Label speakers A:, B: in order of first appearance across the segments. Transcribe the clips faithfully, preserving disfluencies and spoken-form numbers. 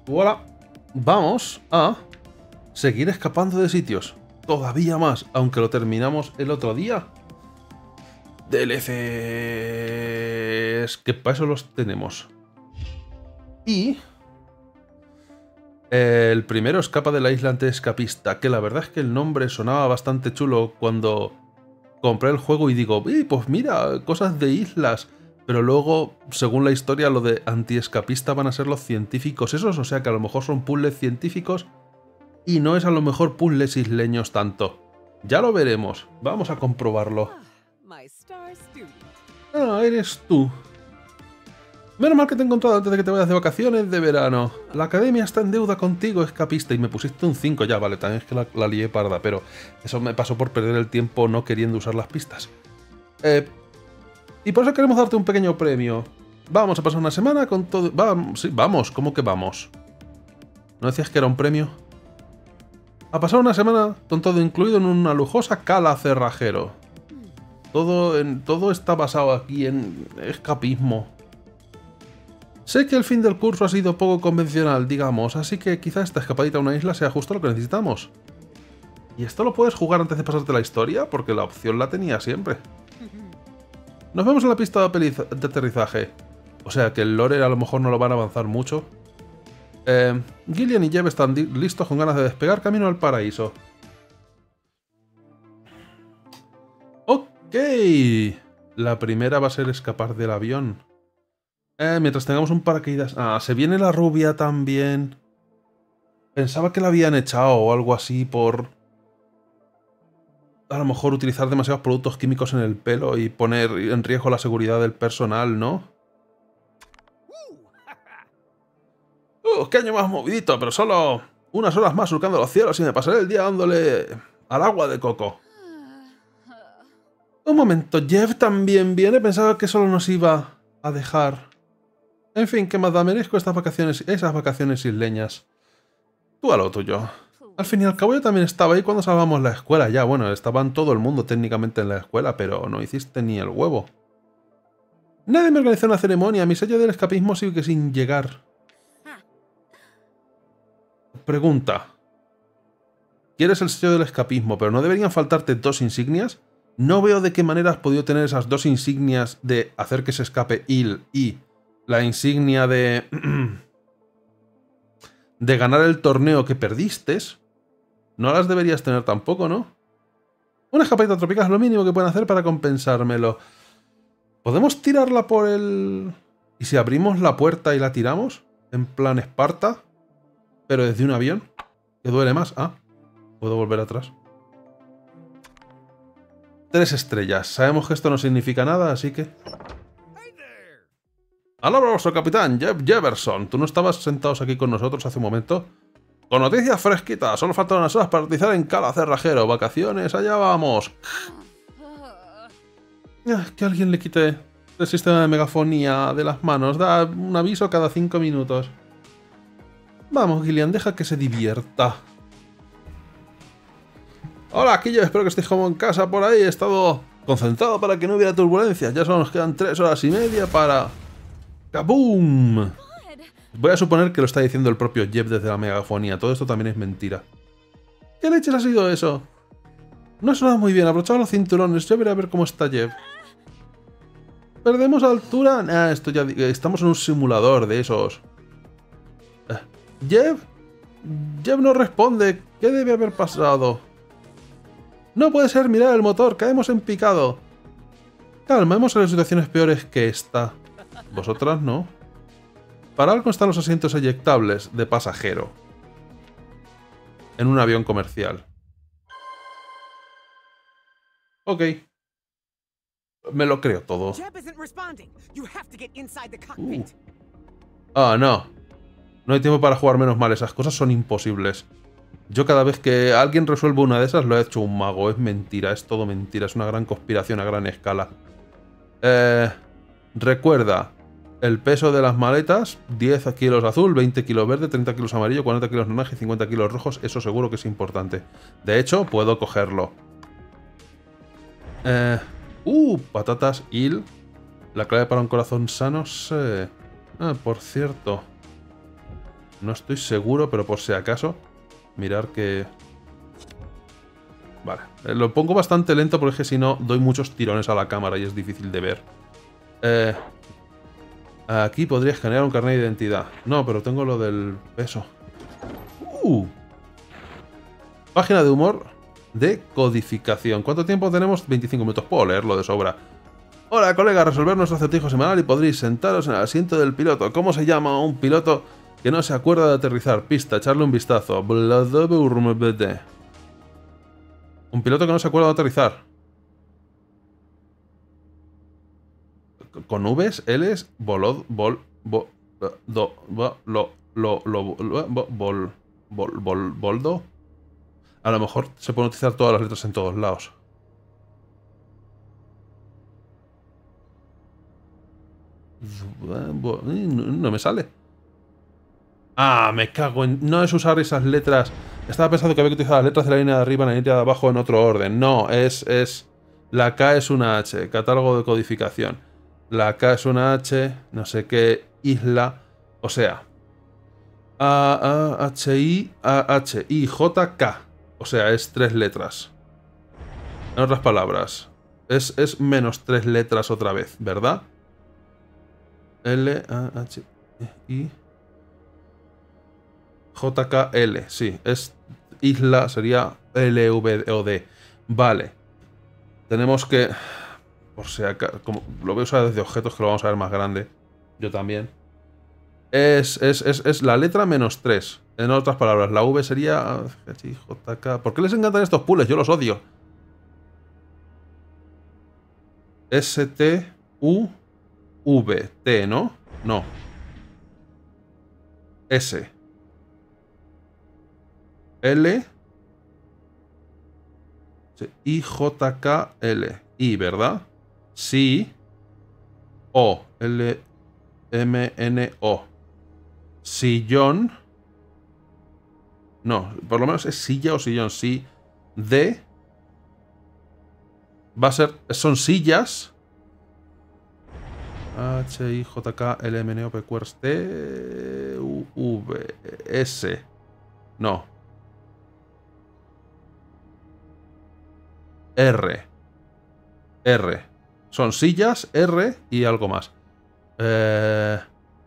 A: Voilà. Vamos a seguir escapando de sitios. Todavía más, aunque lo terminamos el otro día. D L Cs... que para eso los tenemos. Y... el primero, Escapa de la isla antiescapista, que la verdad es que el nombre sonaba bastante chulo cuando compré el juego y digo, eh, pues mira, cosas de islas. Pero luego, según la historia, lo de antiescapista van a ser los científicos esos, o sea que a lo mejor son puzzles científicos y no es a lo mejor puzzles isleños tanto. Ya lo veremos, vamos a comprobarlo. Ah, eres tú. Menos mal que te he encontrado antes de que te vayas de vacaciones de verano. La academia está en deuda contigo, escapista, y me pusiste un cinco ya, vale, también es que la, la lié parda, pero eso me pasó por perder el tiempo no queriendo usar las pistas. Eh... Y por eso queremos darte un pequeño premio. Vamos a pasar una semana con todo... Vamos, sí, vamos, ¿cómo que vamos? ¿No decías que era un premio? A pasar una semana con todo incluido en una lujosa cala cerrajero. Todo, en, todo está basado aquí en escapismo. Sé que el fin del curso ha sido poco convencional, digamos, así que quizá esta escapadita a una isla sea justo lo que necesitamos. ¿Y esto lo puedes jugar antes de pasarte la historia? Porque la opción la tenía siempre. Nos vemos en la pista de, de aterrizaje. O sea que el lore a lo mejor no lo van a avanzar mucho. Eh, Gillian y Jeb están listos con ganas de despegar camino al paraíso. Ok. La primera va a ser escapar del avión. Eh, mientras tengamos un paracaídas... Ah, se viene la rubia también. Pensaba que la habían echado o algo así por... a lo mejor utilizar demasiados productos químicos en el pelo y poner en riesgo la seguridad del personal, ¿no? ¡Uh, qué año más movidito! Pero solo unas horas más surcando los cielos y me pasaré el día dándole al agua de coco. Un momento, Jeff también viene. Pensaba que solo nos iba a dejar. En fin, ¿qué más da? Merezco estas vacaciones, esas vacaciones isleñas. Tú a lo tuyo. Al fin y al cabo yo también estaba ahí cuando salvamos la escuela. Ya, bueno, estaban todo el mundo técnicamente en la escuela, pero no hiciste ni el huevo. Nadie me organizó una ceremonia. Mi sello del escapismo sigue sin llegar. Pregunta. ¿Quieres el sello del escapismo, pero no deberían faltarte dos insignias? No veo de qué manera has podido tener esas dos insignias de hacer que se escape Il y la insignia de... de ganar el torneo que perdiste. No las deberías tener tampoco, ¿no? Una escapadita tropical es lo mínimo que pueden hacer para compensármelo. ¿Podemos tirarla por el...? ¿Y si abrimos la puerta y la tiramos? En plan Esparta. Pero desde un avión. ¿Qué duele más? Ah, puedo volver atrás. Tres estrellas. Sabemos que esto no significa nada, así que... ¡Aló, nuestro capitán! Jeff Jefferson. ¿Tú no estabas sentados aquí con nosotros hace un momento? Con noticias fresquitas, solo faltan unas horas para utilizar en Cala Cerrajero. Vacaciones, allá vamos. Que alguien le quite el sistema de megafonía de las manos. Da un aviso cada cinco minutos. Vamos, Gillian, deja que se divierta. Hola, aquí yo espero que estéis como en casa por ahí. He estado concentrado para que no hubiera turbulencias. Ya solo nos quedan tres horas y media para... ¡Kaboom! Voy a suponer que lo está diciendo el propio Jeff desde la megafonía. Todo esto también es mentira. ¿Qué leches ha sido eso? No suena muy bien. Abrochad los cinturones. Yo veré a ver cómo está Jeff. ¿Perdemos altura? Ah, esto ya... Estamos en un simulador de esos. Eh, ¿Jeff? Jeff no responde. ¿Qué debe haber pasado? No puede ser. Mirad el motor. Caemos en picado. Calma, hemos salido en situaciones peores que esta. Vosotras no. Para algo están los asientos eyectables de pasajero. En un avión comercial. Ok. Me lo creo todo. Uh. Ah, no. No hay tiempo para jugar, menos mal. Esas cosas son imposibles. Yo cada vez que alguien resuelve una de esas lo he hecho un mago. Es mentira, es todo mentira. Es una gran conspiración a gran escala. Eh, recuerda... El peso de las maletas, diez kilos azul, veinte kilos verde, treinta kilos amarillo, cuarenta kilos naranja y cincuenta kilos rojos. Eso seguro que es importante. De hecho, puedo cogerlo. Eh, uh, patatas, il. La clave para un corazón sano, sé. Ah, por cierto. No estoy seguro, pero por si acaso, mirar que... Vale, eh, lo pongo bastante lento porque es que si no doy muchos tirones a la cámara y es difícil de ver. Eh, aquí podrías generar un carnet de identidad. No, pero tengo lo del peso. Uh, página de humor de codificación. ¿Cuánto tiempo tenemos? veinticinco minutos. Puedo leerlo de sobra. Hola, colega, resolver nuestro acertijo semanal y podréis sentaros en el asiento del piloto. ¿Cómo se llama un piloto que no se acuerda de aterrizar? Pista, echarle un vistazo. Un piloto que no se acuerda de aterrizar. Con Vs, Ls, bolod, bol, bo, do, bo, lo, lo, lo, bo, bol, bol, bol, boldo. A lo mejor se pueden utilizar todas las letras en todos lados. No me sale. Ah, me cago en... No es usar esas letras. Estaba pensando que había que utilizar las letras de la línea de arriba y la línea de abajo en otro orden. No, es... es... La K es una H. Catálogo de codificación. La K es una H. No sé qué. Isla. O sea... A, A, H, I, A, H, I, J, K. O sea, es tres letras. En otras palabras. Es, es menos tres letras otra vez, ¿verdad? L, A, H, I... J K L, sí, es isla, sería L V O D. Vale. Tenemos que... Por si acaso, como lo voy a usar desde objetos, que lo vamos a ver más grande. Yo también. Es, es, es, es la letra menos tres. En otras palabras, la V sería... J K... ¿Por qué les encantan estos puzzles? Yo los odio. S, T, U, V, T, ¿no? No. S. L. I, J, K, L. I, ¿verdad? Sí. O. L, M, N, O. Sillón. No, por lo menos es silla o sillón. Sí. D. Va a ser... Son sillas. H, I, J, K, L, M, N, O, P, Q, R, S, T, U, V, S. No. R. R. Son sillas, R y algo más. Eh...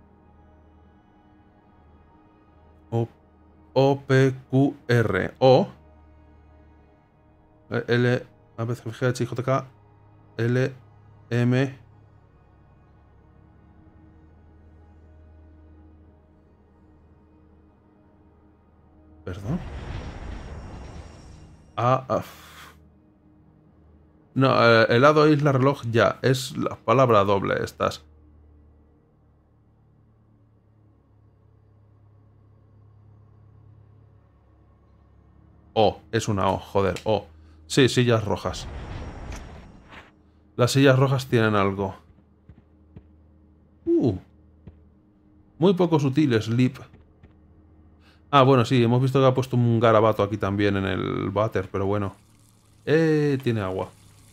A: O, O, P, Q, R. O. L, A, B, C, G, H, I, J, K, L, M. Perdón. A, A. No, eh, helado, isla, reloj, ya. Es la palabra doble estas. O, es una O, joder, O. Sí, sillas rojas. Las sillas rojas tienen algo. Uh. Muy poco sutil, Sleep. Ah, bueno, sí, hemos visto que ha puesto un garabato aquí también en el váter, pero bueno. Eh, tiene agua.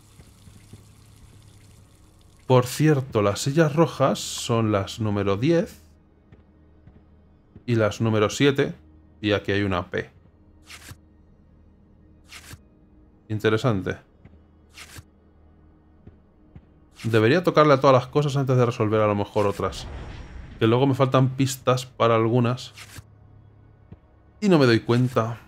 A: Por cierto, las sillas rojas son las número diez y las número siete, y aquí hay una P. Interesante. Debería tocarle a todas las cosas antes de resolver a lo mejor otras. Que luego me faltan pistas para algunas. Y no me doy cuenta.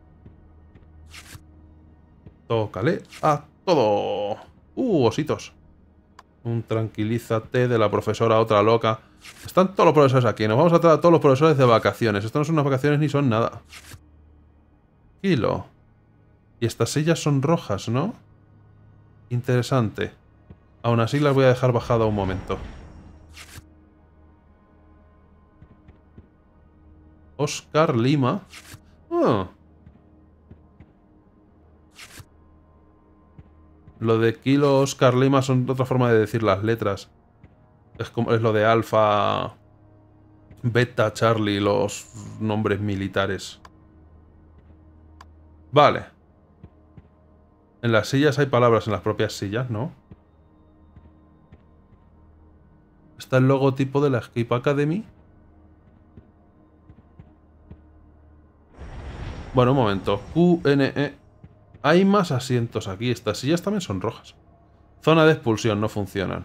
A: Tócale a todo. Uh, ositos. Un tranquilízate de la profesora otra loca. Están todos los profesores aquí. Nos vamos a traer a todos los profesores de vacaciones. Esto no son unas vacaciones ni son nada. Tranquilo. Y estas sillas son rojas, ¿no? Interesante. Aún así las voy a dejar bajada un momento. Oscar Lima. Oh. Lo de Kilo Oscar Lima son otra forma de decir las letras. Es como es lo de Alfa, Beta, Charlie, los nombres militares. Vale. En las sillas hay palabras en las propias sillas, ¿no? Está el logotipo de la Escape Academy. Bueno, un momento. Q, N, E. Hay más asientos aquí. Estas sillas también son rojas. Zona de expulsión, no funcionan.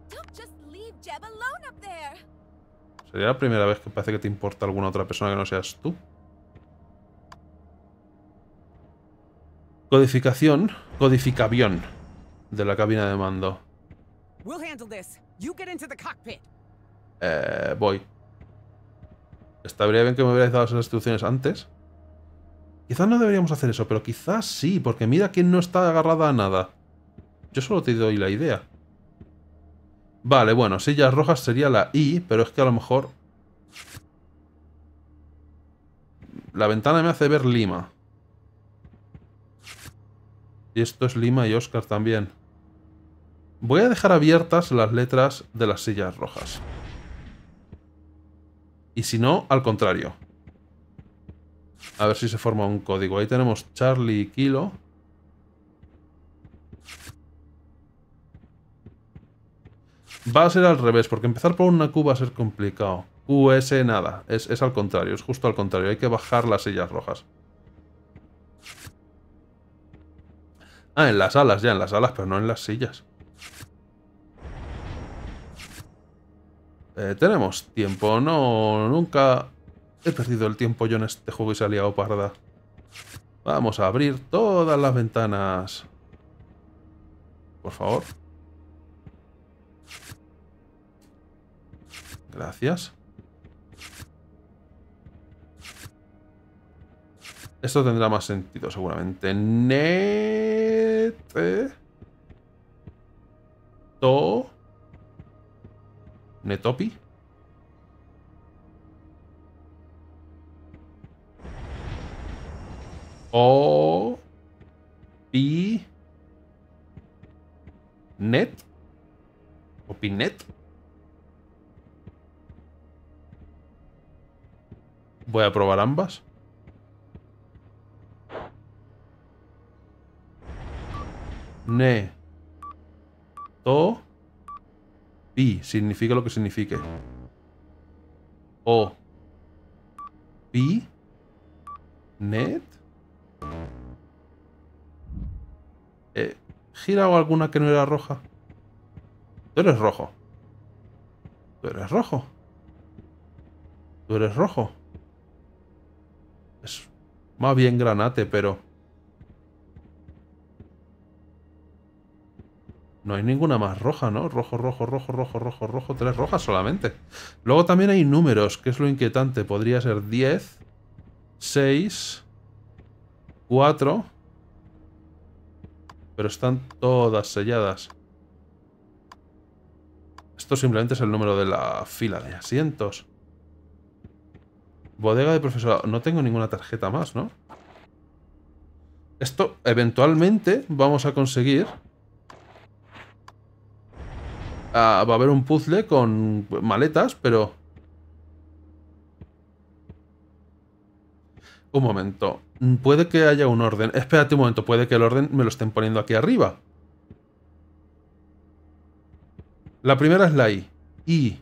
A: Sería la primera vez que parece que te importa alguna otra persona que no seas tú. Codificación. Codificación de la cabina de mando. Eh, voy. Estaría bien que me hubierais dado esas instrucciones antes. Quizás no deberíamos hacer eso, pero quizás sí, porque mira que no está agarrada a nada. Yo solo te doy la idea. Vale, bueno, sillas rojas sería la I, pero es que a lo mejor... La ventana me hace ver Lima. Y esto es Lima y Oscar también. Voy a dejar abiertas las letras de las sillas rojas. Y si no, al contrario. A ver si se forma un código. Ahí tenemos Charlie y Kilo. Va a ser al revés, porque empezar por una Q va a ser complicado. Q S nada, es, es al contrario, es justo al contrario. Hay que bajar las sillas rojas. Ah, en las alas, ya en las alas, pero no en las sillas. Eh, tenemos tiempo, no, nunca he perdido el tiempo yo en este juego y se ha liado parda. Vamos a abrir todas las ventanas. Por favor. Gracias. Esto tendrá más sentido seguramente. Net... To... Netopi. O... Pi... Net. O Pinet. Voy a probar ambas. Ne. To. Pi. Significa lo que signifique. O. Pi. Net. Eh, ¿Gira o alguna que no era roja? Tú eres rojo. Tú eres rojo. Tú eres rojo. Es más bien granate, pero... No hay ninguna más roja, ¿no? Rojo, rojo, rojo, rojo, rojo, rojo. Tres rojas solamente. Luego también hay números, que es lo inquietante. Podría ser diez, seis, cuatro... Pero están todas selladas. Esto simplemente es el número de la fila de asientos. Bodega de profesorado. No tengo ninguna tarjeta más, ¿no? Esto, eventualmente, vamos a conseguir... Ah, va a haber un puzzle con maletas, pero... Un momento. Puede que haya un orden. Espérate un momento. Puede que el orden me lo estén poniendo aquí arriba. La primera es la I. I.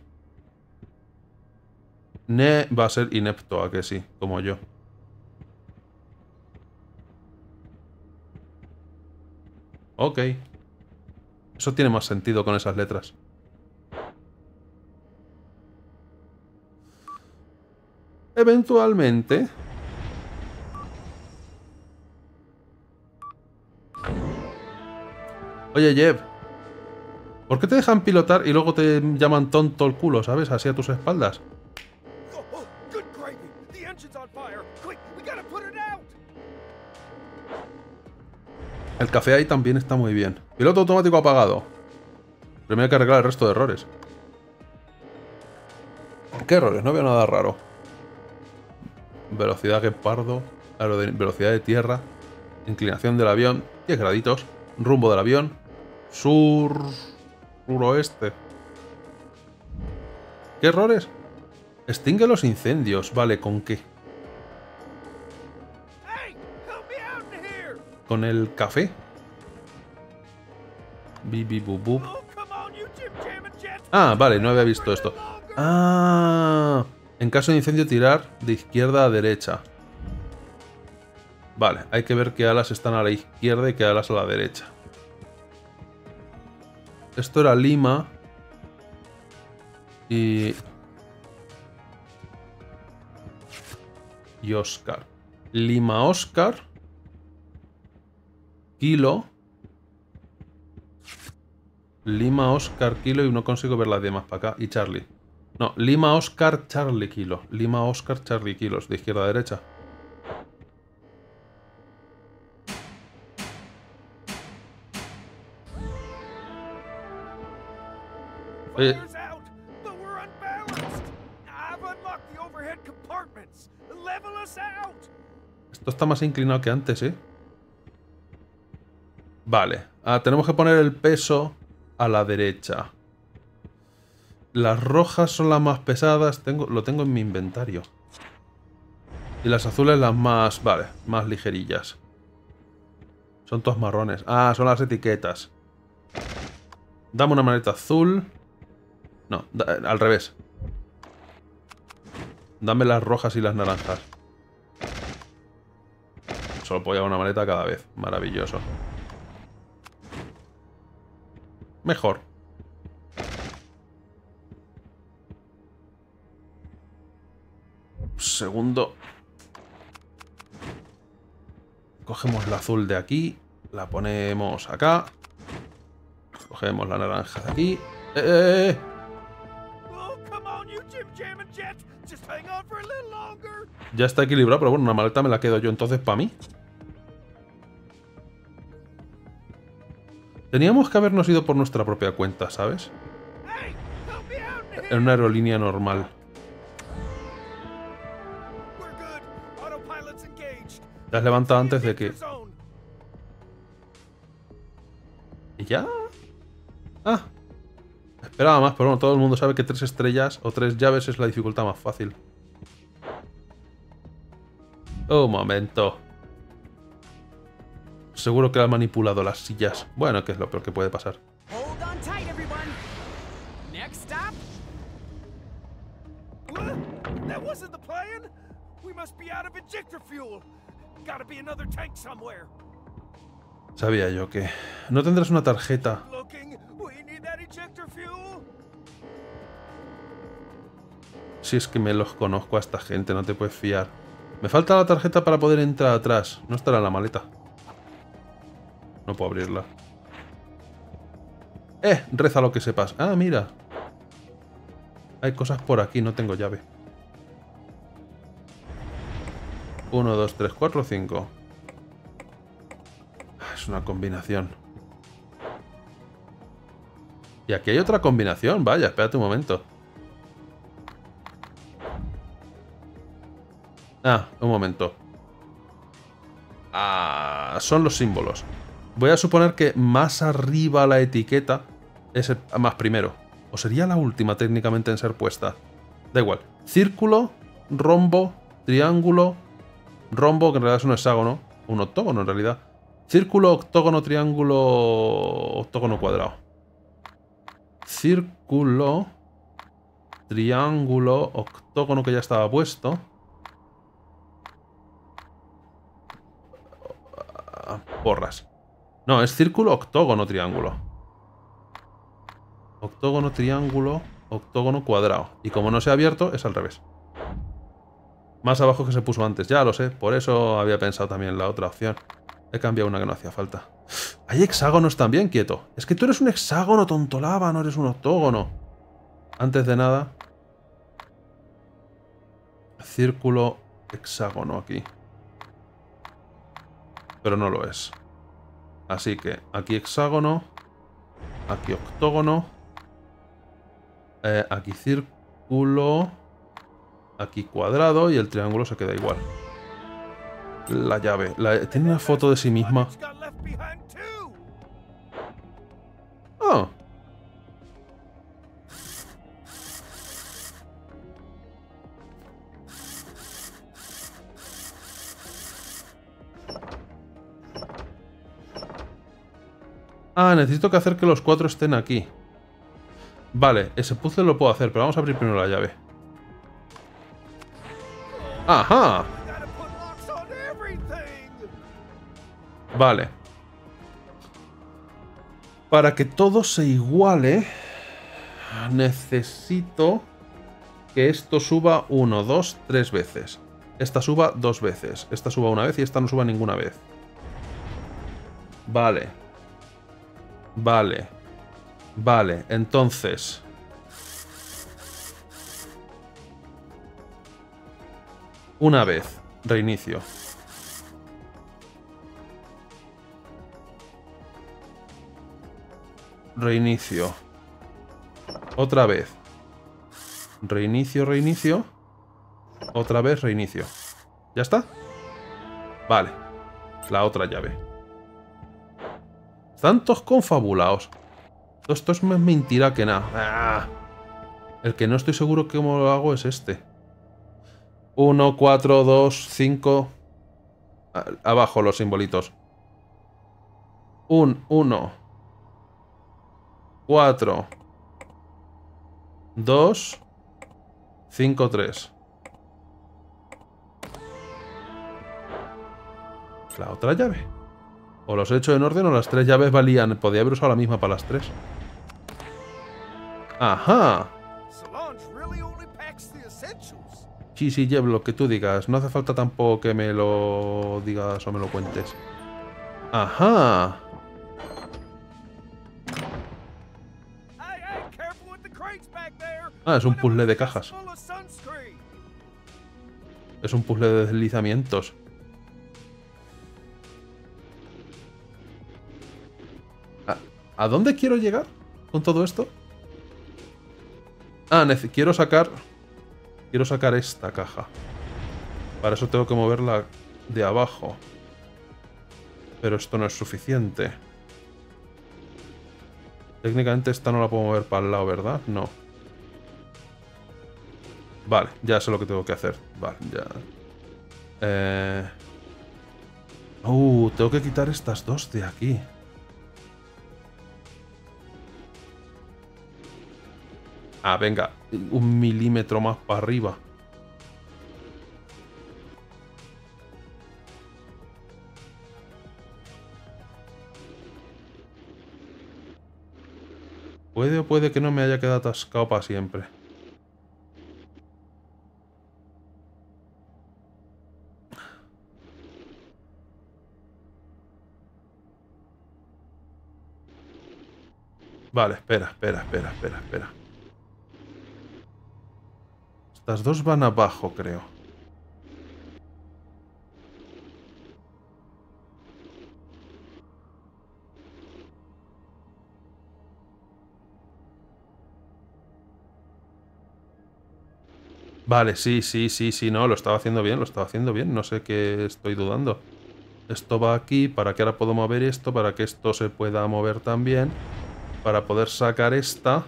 A: Ne va a ser inepto, ¿a que sí? Como yo. Ok. Eso tiene más sentido con esas letras. Eventualmente... Oye, Jeb. ¿Por qué te dejan pilotar y luego te llaman tonto el culo, ¿sabes? Así a tus espaldas. El café ahí también está muy bien. Piloto automático apagado. Primero hay que arreglar el resto de errores. ¿Qué errores? No veo nada raro. Velocidad guepardo. Velocidad de tierra. Inclinación del avión. diez graditos. Rumbo del avión. Sur... Suroeste. ¿Qué errores? Extingue los incendios. Vale, ¿con qué? ¿Con el café? Bibi bubu. Ah, vale, no había visto esto. Ah, en caso de incendio tirar de izquierda a derecha. Vale, hay que ver qué alas están a la izquierda y qué alas a la derecha. Esto era Lima. Y... Y Oscar. Lima, Oscar. Kilo. Lima, Oscar, Kilo y no consigo ver las demás para acá. Y Charlie. No, Lima, Oscar, Charlie, Kilo. Lima, Oscar, Charlie, Kilos. De izquierda a derecha. Eh. Esto está más inclinado que antes, ¿eh? Vale. Ah, tenemos que poner el peso a la derecha. Las rojas son las más pesadas. Tengo, lo tengo en mi inventario. Y las azules las más... Vale, más ligerillas. Son todas marrones. Ah, son las etiquetas. Dame una maleta azul. No, da, al revés. Dame las rojas y las naranjas. Solo puedo llevar una maleta cada vez. Maravilloso. Mejor. Segundo. Cogemos la azul de aquí. La ponemos acá. Cogemos la naranja de aquí. ¡Eh, eh, eh! Ya está equilibrado, pero bueno, una maleta me la quedo yo entonces para mí. Teníamos que habernos ido por nuestra propia cuenta, ¿sabes? En una aerolínea normal. Te has levantado antes de que... ¿Y ya? Ah. Esperaba más, pero bueno, todo el mundo sabe que tres estrellas o tres llaves es la dificultad más fácil. Un momento. Seguro que ha manipulado las sillas. Bueno, que es lo peor que puede pasar. Sabía yo que... ¿No tendrás una tarjeta? Si es que me los conozco a esta gente, no te puedes fiar. Me falta la tarjeta para poder entrar atrás. No estará en la maleta. No puedo abrirla. ¡Eh! Reza lo que sepas. Ah, mira. Hay cosas por aquí, no tengo llave. Uno, dos, tres, cuatro, cinco. Es una combinación. Y aquí hay otra combinación. Vaya, espérate un momento. Ah, un momento. Ah, son los símbolos. Voy a suponer que más arriba la etiqueta es el más primero. O sería la última técnicamente en ser puesta. Da igual. Círculo, rombo, triángulo, rombo, que en realidad es un hexágono. Un octógono en realidad. Círculo, octógono, triángulo, octógono, cuadrado. Círculo, triángulo, octógono que ya estaba puesto. Porras. No, es círculo, octógono, triángulo. Octógono, triángulo, octógono, cuadrado. Y como no se ha abierto, es al revés. Más abajo que se puso antes, ya lo sé. Por eso había pensado también en la otra opción. He cambiado una que no hacía falta. Hay hexágonos también, quieto. Es que tú eres un hexágono, tontolaba, no eres un octógono. Antes de nada... Círculo, hexágono aquí. Pero no lo es. Así que aquí hexágono. Aquí octógono. Eh, aquí círculo. Aquí cuadrado. Y el triángulo se queda igual. La llave. La, tiene una foto de sí misma. Oh. Ah, necesito que hacer que los cuatro estén aquí. Vale, ese puzzle lo puedo hacer, pero vamos a abrir primero la llave. ¡Ajá! Vale. Para que todo se iguale, necesito que esto suba uno, dos, tres veces. Esta suba dos veces. Esta suba una vez y esta no suba ninguna vez. Vale. Vale. Vale, entonces... Una vez. Reinicio. Reinicio. Otra vez. Reinicio, reinicio. Otra vez, reinicio. ¿Ya está? Vale. La otra llave. Están todos confabulados. Esto es más mentira que nada. ¡Ah! El que no estoy seguro cómo lo hago es este. uno, cuatro, dos, cinco. Abajo los simbolitos. Un, uno. cuatro. dos. cinco, tres. La otra llave. O los he hecho en orden o las tres llaves valían. Podía haber usado la misma para las tres. Ajá. Sí, sí, Jeb, lo que tú digas. No hace falta tampoco que me lo digas o me lo cuentes. Ajá. Ah, es un puzzle de cajas. Es un puzzle de deslizamientos. ¿A, ¿a dónde quiero llegar con todo esto? Ah, quiero sacar... Quiero sacar esta caja. Para eso tengo que moverla de abajo. Pero esto no es suficiente. Técnicamente esta no la puedo mover para el lado, ¿verdad? No. Vale, ya sé lo que tengo que hacer. Vale, ya. Eh... Uh, tengo que quitar estas dos de aquí. Ah, venga, un milímetro más para arriba. Puede o puede que no me haya quedado atascado para siempre. Vale, espera, espera, espera, espera, espera. Estas dos van abajo, creo. Vale, sí, sí, sí, sí, no, lo estaba haciendo bien, lo estaba haciendo bien. No sé qué estoy dudando. Esto va aquí, para que ahora puedo mover esto, para que esto se pueda mover también. Para poder sacar esta.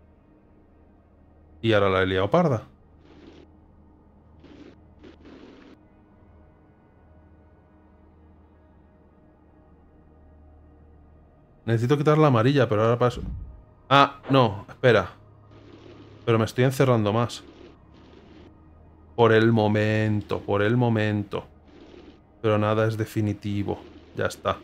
A: Y ahora la he liado parda. Necesito quitar la amarilla, pero ahora paso... Ah, no, espera. Pero me estoy encerrando más. Por el momento, por el momento. Pero nada es definitivo. Ya está.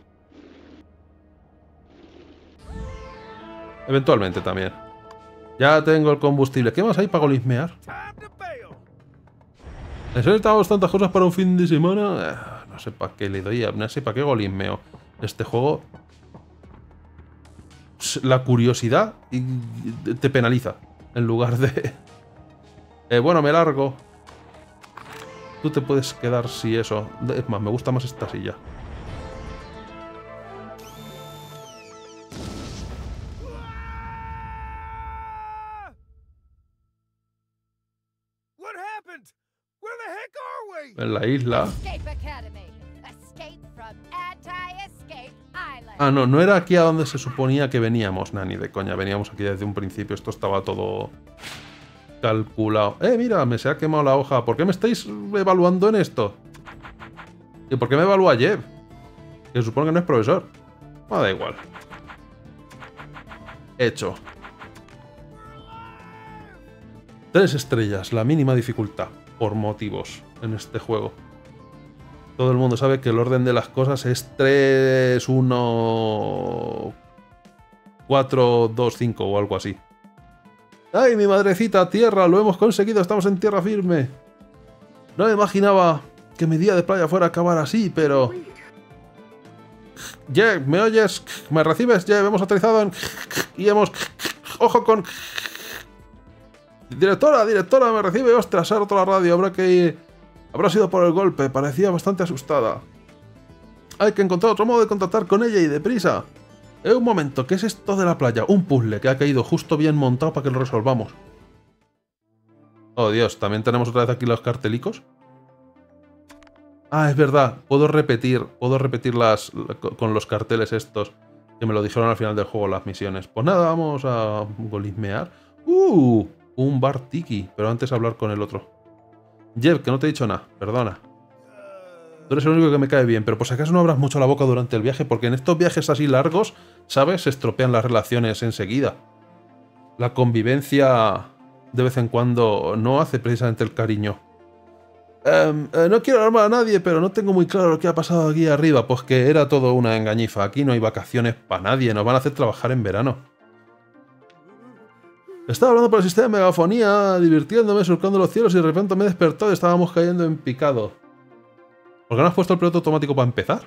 A: Eventualmente también. Ya tengo el combustible. ¿Qué más hay para golismear? ¿Necesitamos tantas cosas para un fin de semana? Eh, no sé para qué le doy. No sé para qué golismeo. Este juego... La curiosidad te penaliza. En lugar de... Eh, bueno, me largo. Tú te puedes quedar si eso. Es más, me gusta más esta silla. En la isla. Ah, no, no era aquí a donde se suponía que veníamos, Nani, de coña. Veníamos aquí desde un principio. Esto estaba todo calculado. Eh, mira, me se ha quemado la hoja. ¿Por qué me estáis evaluando en esto? ¿Y por qué me evalúa Jeb? Que se supone que no es profesor. No, da igual. Hecho. Tres estrellas, la mínima dificultad. Por motivos en este juego. Todo el mundo sabe que el orden de las cosas es tres, uno, cuatro, dos, cinco o algo así. ¡Ay, mi madrecita tierra! ¡Lo hemos conseguido! ¡Estamos en tierra firme! No me imaginaba que mi día de playa fuera a acabar así, pero... Jeff, ¿me oyes? ¿Me recibes? Jeff, hemos aterrizado en... Y hemos... ¡Ojo con... Directora, directora, ¿me recibe? ¡Ostras, ha roto la radio! Habrá que ir... Habrá sido por el golpe. Parecía bastante asustada. Hay que encontrar otro modo de contactar con ella y deprisa. Eh, un momento, ¿qué es esto de la playa? Un puzzle que ha caído justo bien montado para que lo resolvamos. Oh, Dios, ¿también tenemos otra vez aquí los cartelicos? Ah, es verdad, puedo repetir, puedo repetir las con los carteles estos que me lo dijeron al final del juego las misiones. Pues nada, vamos a golismear. ¡Uh! Un bar tiki, pero antes hablar con el otro. Jeff, que no te he dicho nada, perdona. Tú eres el único que me cae bien, pero por si acaso no abras mucho la boca durante el viaje, porque en estos viajes así largos, ¿sabes? Se estropean las relaciones enseguida. La convivencia de vez en cuando no hace precisamente el cariño. Um, eh, no quiero alarmar a nadie, pero no tengo muy claro lo que ha pasado aquí arriba. Pues que era todo una engañifa. Aquí no hay vacaciones para nadie. Nos van a hacer trabajar en verano. Estaba hablando por el sistema de megafonía, divirtiéndome, surcando los cielos y de repente me he despertado y estábamos cayendo en picado. ¿Por qué no has puesto el piloto automático para empezar?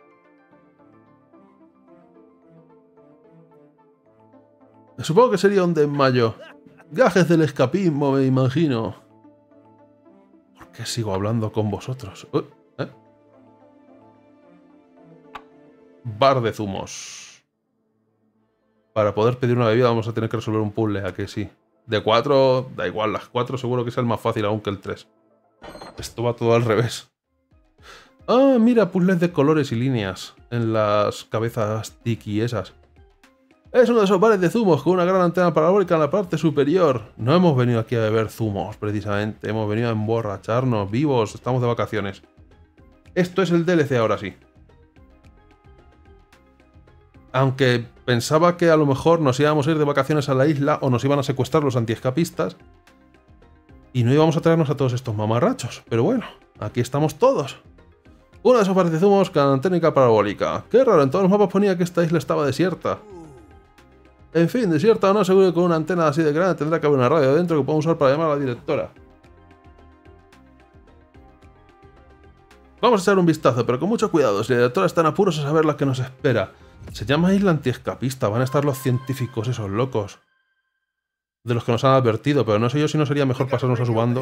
A: Supongo que sería un desmayo. Gajes del escapismo, me imagino. ¿Por qué sigo hablando con vosotros? Uh, ¿eh? Bar de zumos. Para poder pedir una bebida vamos a tener que resolver un puzzle, ¿a que sí? De cuatro, da igual, las cuatro seguro que es el más fácil aún que el tres. Esto va todo al revés. Ah, mira, puzzles de colores y líneas en las cabezas tiki esas. Es uno de esos bares de zumos con una gran antena parabólica en la parte superior. No hemos venido aquí a beber zumos, precisamente. Hemos venido a emborracharnos, vivos, estamos de vacaciones. Esto es el D L C ahora sí. Aunque pensaba que a lo mejor nos íbamos a ir de vacaciones a la isla o nos iban a secuestrar los antiescapistas y no íbamos a traernos a todos estos mamarrachos. Pero bueno, aquí estamos todos. Uno de esos bares de zumos con antena parabólica. Qué raro, en todos los mapas ponía que esta isla estaba desierta. En fin, desierta o no, seguro que con una antena así de grande tendrá que haber una radio dentro que podemos usar para llamar a la directora. Vamos a echar un vistazo, pero con mucho cuidado, si la directora está en apuros a saber la que nos espera. Se llama Isla Antiescapista, van a estar los científicos esos locos. De los que nos han advertido, pero no sé yo si no sería mejor pasarnos a su bando.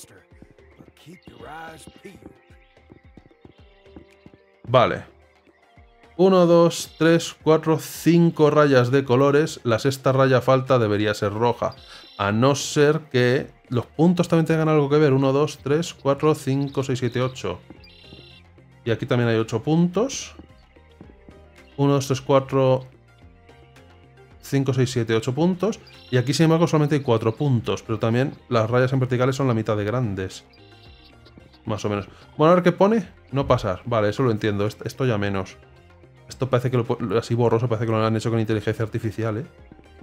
A: Vale. uno, dos, tres, cuatro, cinco rayas de colores. La sexta raya falta debería ser roja. A no ser que los puntos también tengan algo que ver. uno, dos, tres, cuatro, cinco, seis, siete, ocho. Y aquí también hay ocho puntos. uno, dos, tres, cuatro, cinco, seis, siete, ocho puntos. Y aquí, sin embargo, solamente hay cuatro puntos. Pero también las rayas en verticales son la mitad de grandes. Más o menos. Bueno, a ver qué pone. No pasar. Vale, eso lo entiendo. Esto ya menos. Esto parece que lo, así borroso, parece que lo han hecho con inteligencia artificial, ¿eh?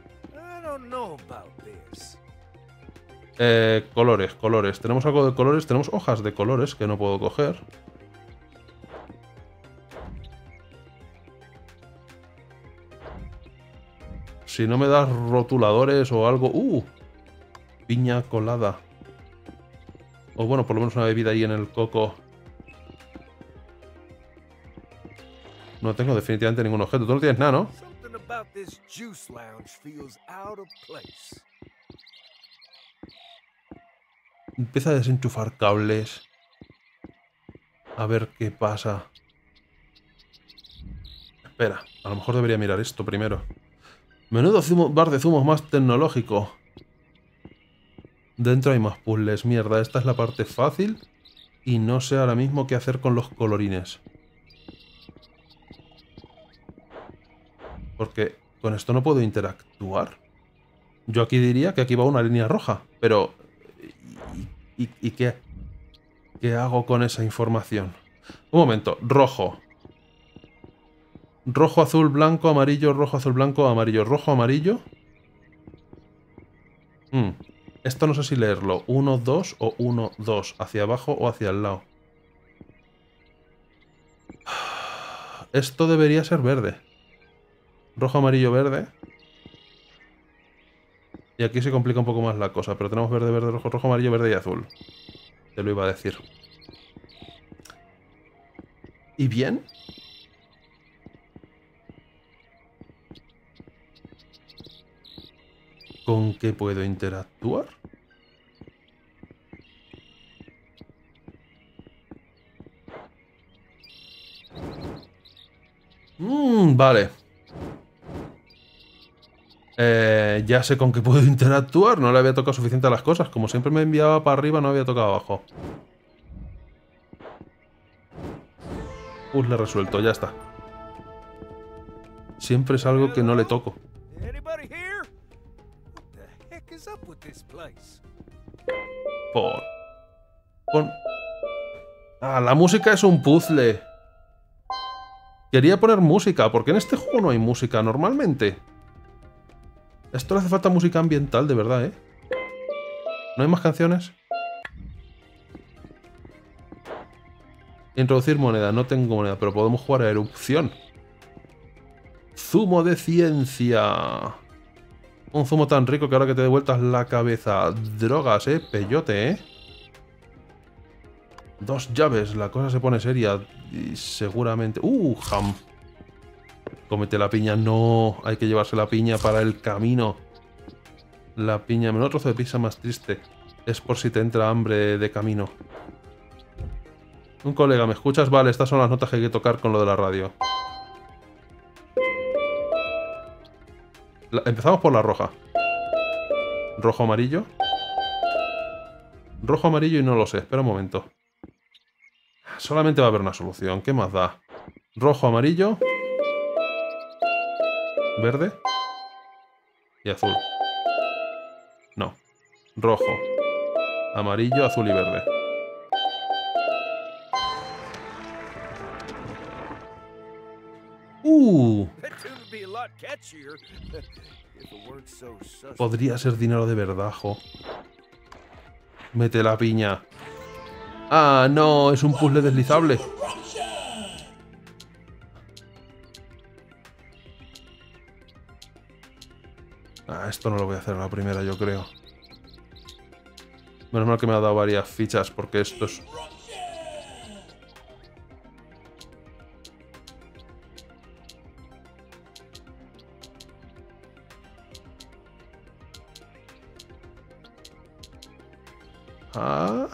A: Eh, colores, colores. Tenemos algo de colores. Tenemos hojas de colores que no puedo coger. Si no me das rotuladores o algo... ¡Uh! Piña colada. O bueno, por lo menos una bebida ahí en el coco. No tengo definitivamente ningún objeto. Tú no tienes nada, ¿no? Empieza a desenchufar cables. A ver qué pasa. Espera, a lo mejor debería mirar esto primero. Menudo zumo, bar de zumos más tecnológico. Dentro hay más puzzles. Mierda, esta es la parte fácil. Y no sé ahora mismo qué hacer con los colorines. Porque con esto no puedo interactuar. Yo aquí diría que aquí va una línea roja. Pero... ¿Y, y, y qué? ¿Qué hago con esa información? Un momento. Rojo. Rojo, azul, blanco, amarillo, rojo, azul, blanco, amarillo. Rojo, amarillo. Hmm. Esto no sé si leerlo. uno, dos o uno, dos. Hacia abajo o hacia el lado. esto debería ser verde. Rojo, amarillo, verde. Y aquí se complica un poco más la cosa, pero tenemos verde, verde, rojo, rojo, amarillo, verde y azul. Te lo iba a decir. ¿Y bien? ¿Con qué puedo interactuar? Mmm, vale. Eh, ya sé con qué puedo interactuar. No le había tocado suficiente a las cosas. Como siempre me enviaba para arriba, no había tocado abajo. Puzzle resuelto, ya está. Siempre es algo que no le toco. Por... Pon... Ah, la música es un puzzle. Quería poner música, porque en este juego no hay música normalmente. Esto le hace falta música ambiental, de verdad, ¿eh? ¿No hay más canciones? Introducir moneda. No tengo moneda, pero podemos jugar a erupción. Zumo de ciencia. Un zumo tan rico que ahora que te dé vueltas la cabeza. Drogas, ¿eh? Peyote, ¿eh? Dos llaves. La cosa se pone seria. Y seguramente... ¡Uh! Ham. Cómete la piña. No. Hay que llevarse la piña para el camino. La piña. Menudo trozo de pizza más triste. Es por si te entra hambre de camino. Un colega, ¿me escuchas? Vale, estas son las notas que hay que tocar con lo de la radio. La, empezamos por la roja. Rojo, amarillo. Rojo, amarillo y no lo sé. Espera un momento. Solamente va a haber una solución. ¿Qué más da? Rojo, amarillo. Verde. Y azul. No. Rojo. Amarillo, azul y verde. Uh. Podría ser dinero de verdad, jo. Mete la piña. Ah, no, es un puzzle deslizable. Ah, esto no lo voy a hacer a la primera, yo creo. Menos mal que me ha dado varias fichas, porque esto es... Ah...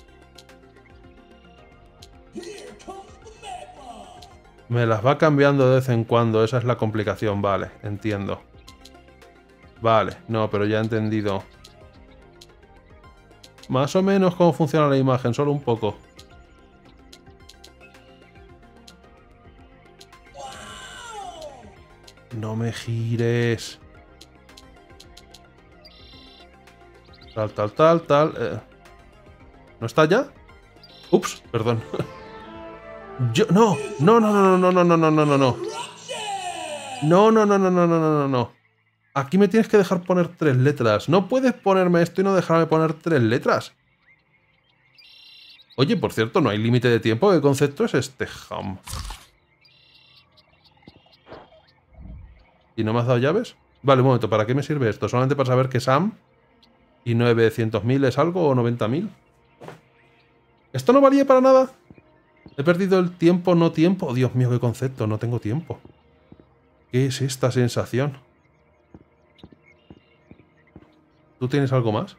A: Me las va cambiando de vez en cuando, esa es la complicación, vale, entiendo. Vale, no, pero ya he entendido. Más o menos cómo funciona la imagen, solo un poco. No me gires. Tal, tal, tal, tal. Eh. ¿No está ya? Ups, perdón. Yo, no, no, no, no, no, no, no, no, no, no, no. No, no, no, no, no, no, no, no, no. Aquí me tienes que dejar poner tres letras. No puedes ponerme esto y no dejarme poner tres letras. Oye, por cierto, no hay límite de tiempo. ¿Qué concepto es este, Ham? ¿Y no me has dado llaves? Vale, un momento, ¿para qué me sirve esto? ¿Solamente para saber que Sam y novecientos mil es algo o noventa mil? ¿Esto no valía para nada? He perdido el tiempo, no tiempo. Oh, Dios mío, qué concepto, no tengo tiempo. ¿Qué es esta sensación? ¿Tú tienes algo más?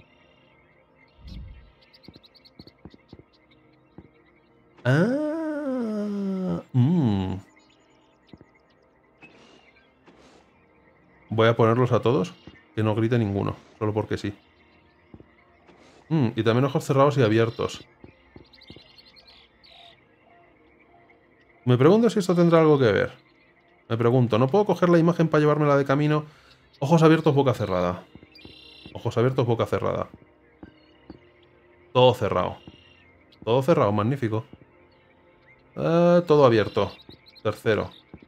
A: Ah, mmm. Voy a ponerlos a todos. Que no grite ninguno, solo porque sí. Mm, y también ojos cerrados y abiertos. Me pregunto si esto tendrá algo que ver. Me pregunto, ¿no puedo coger la imagen para llevármela de camino? Ojos abiertos, boca cerrada. Ojos abiertos, boca cerrada. Todo cerrado. Todo cerrado, magnífico. Eh, todo abierto. Tercero.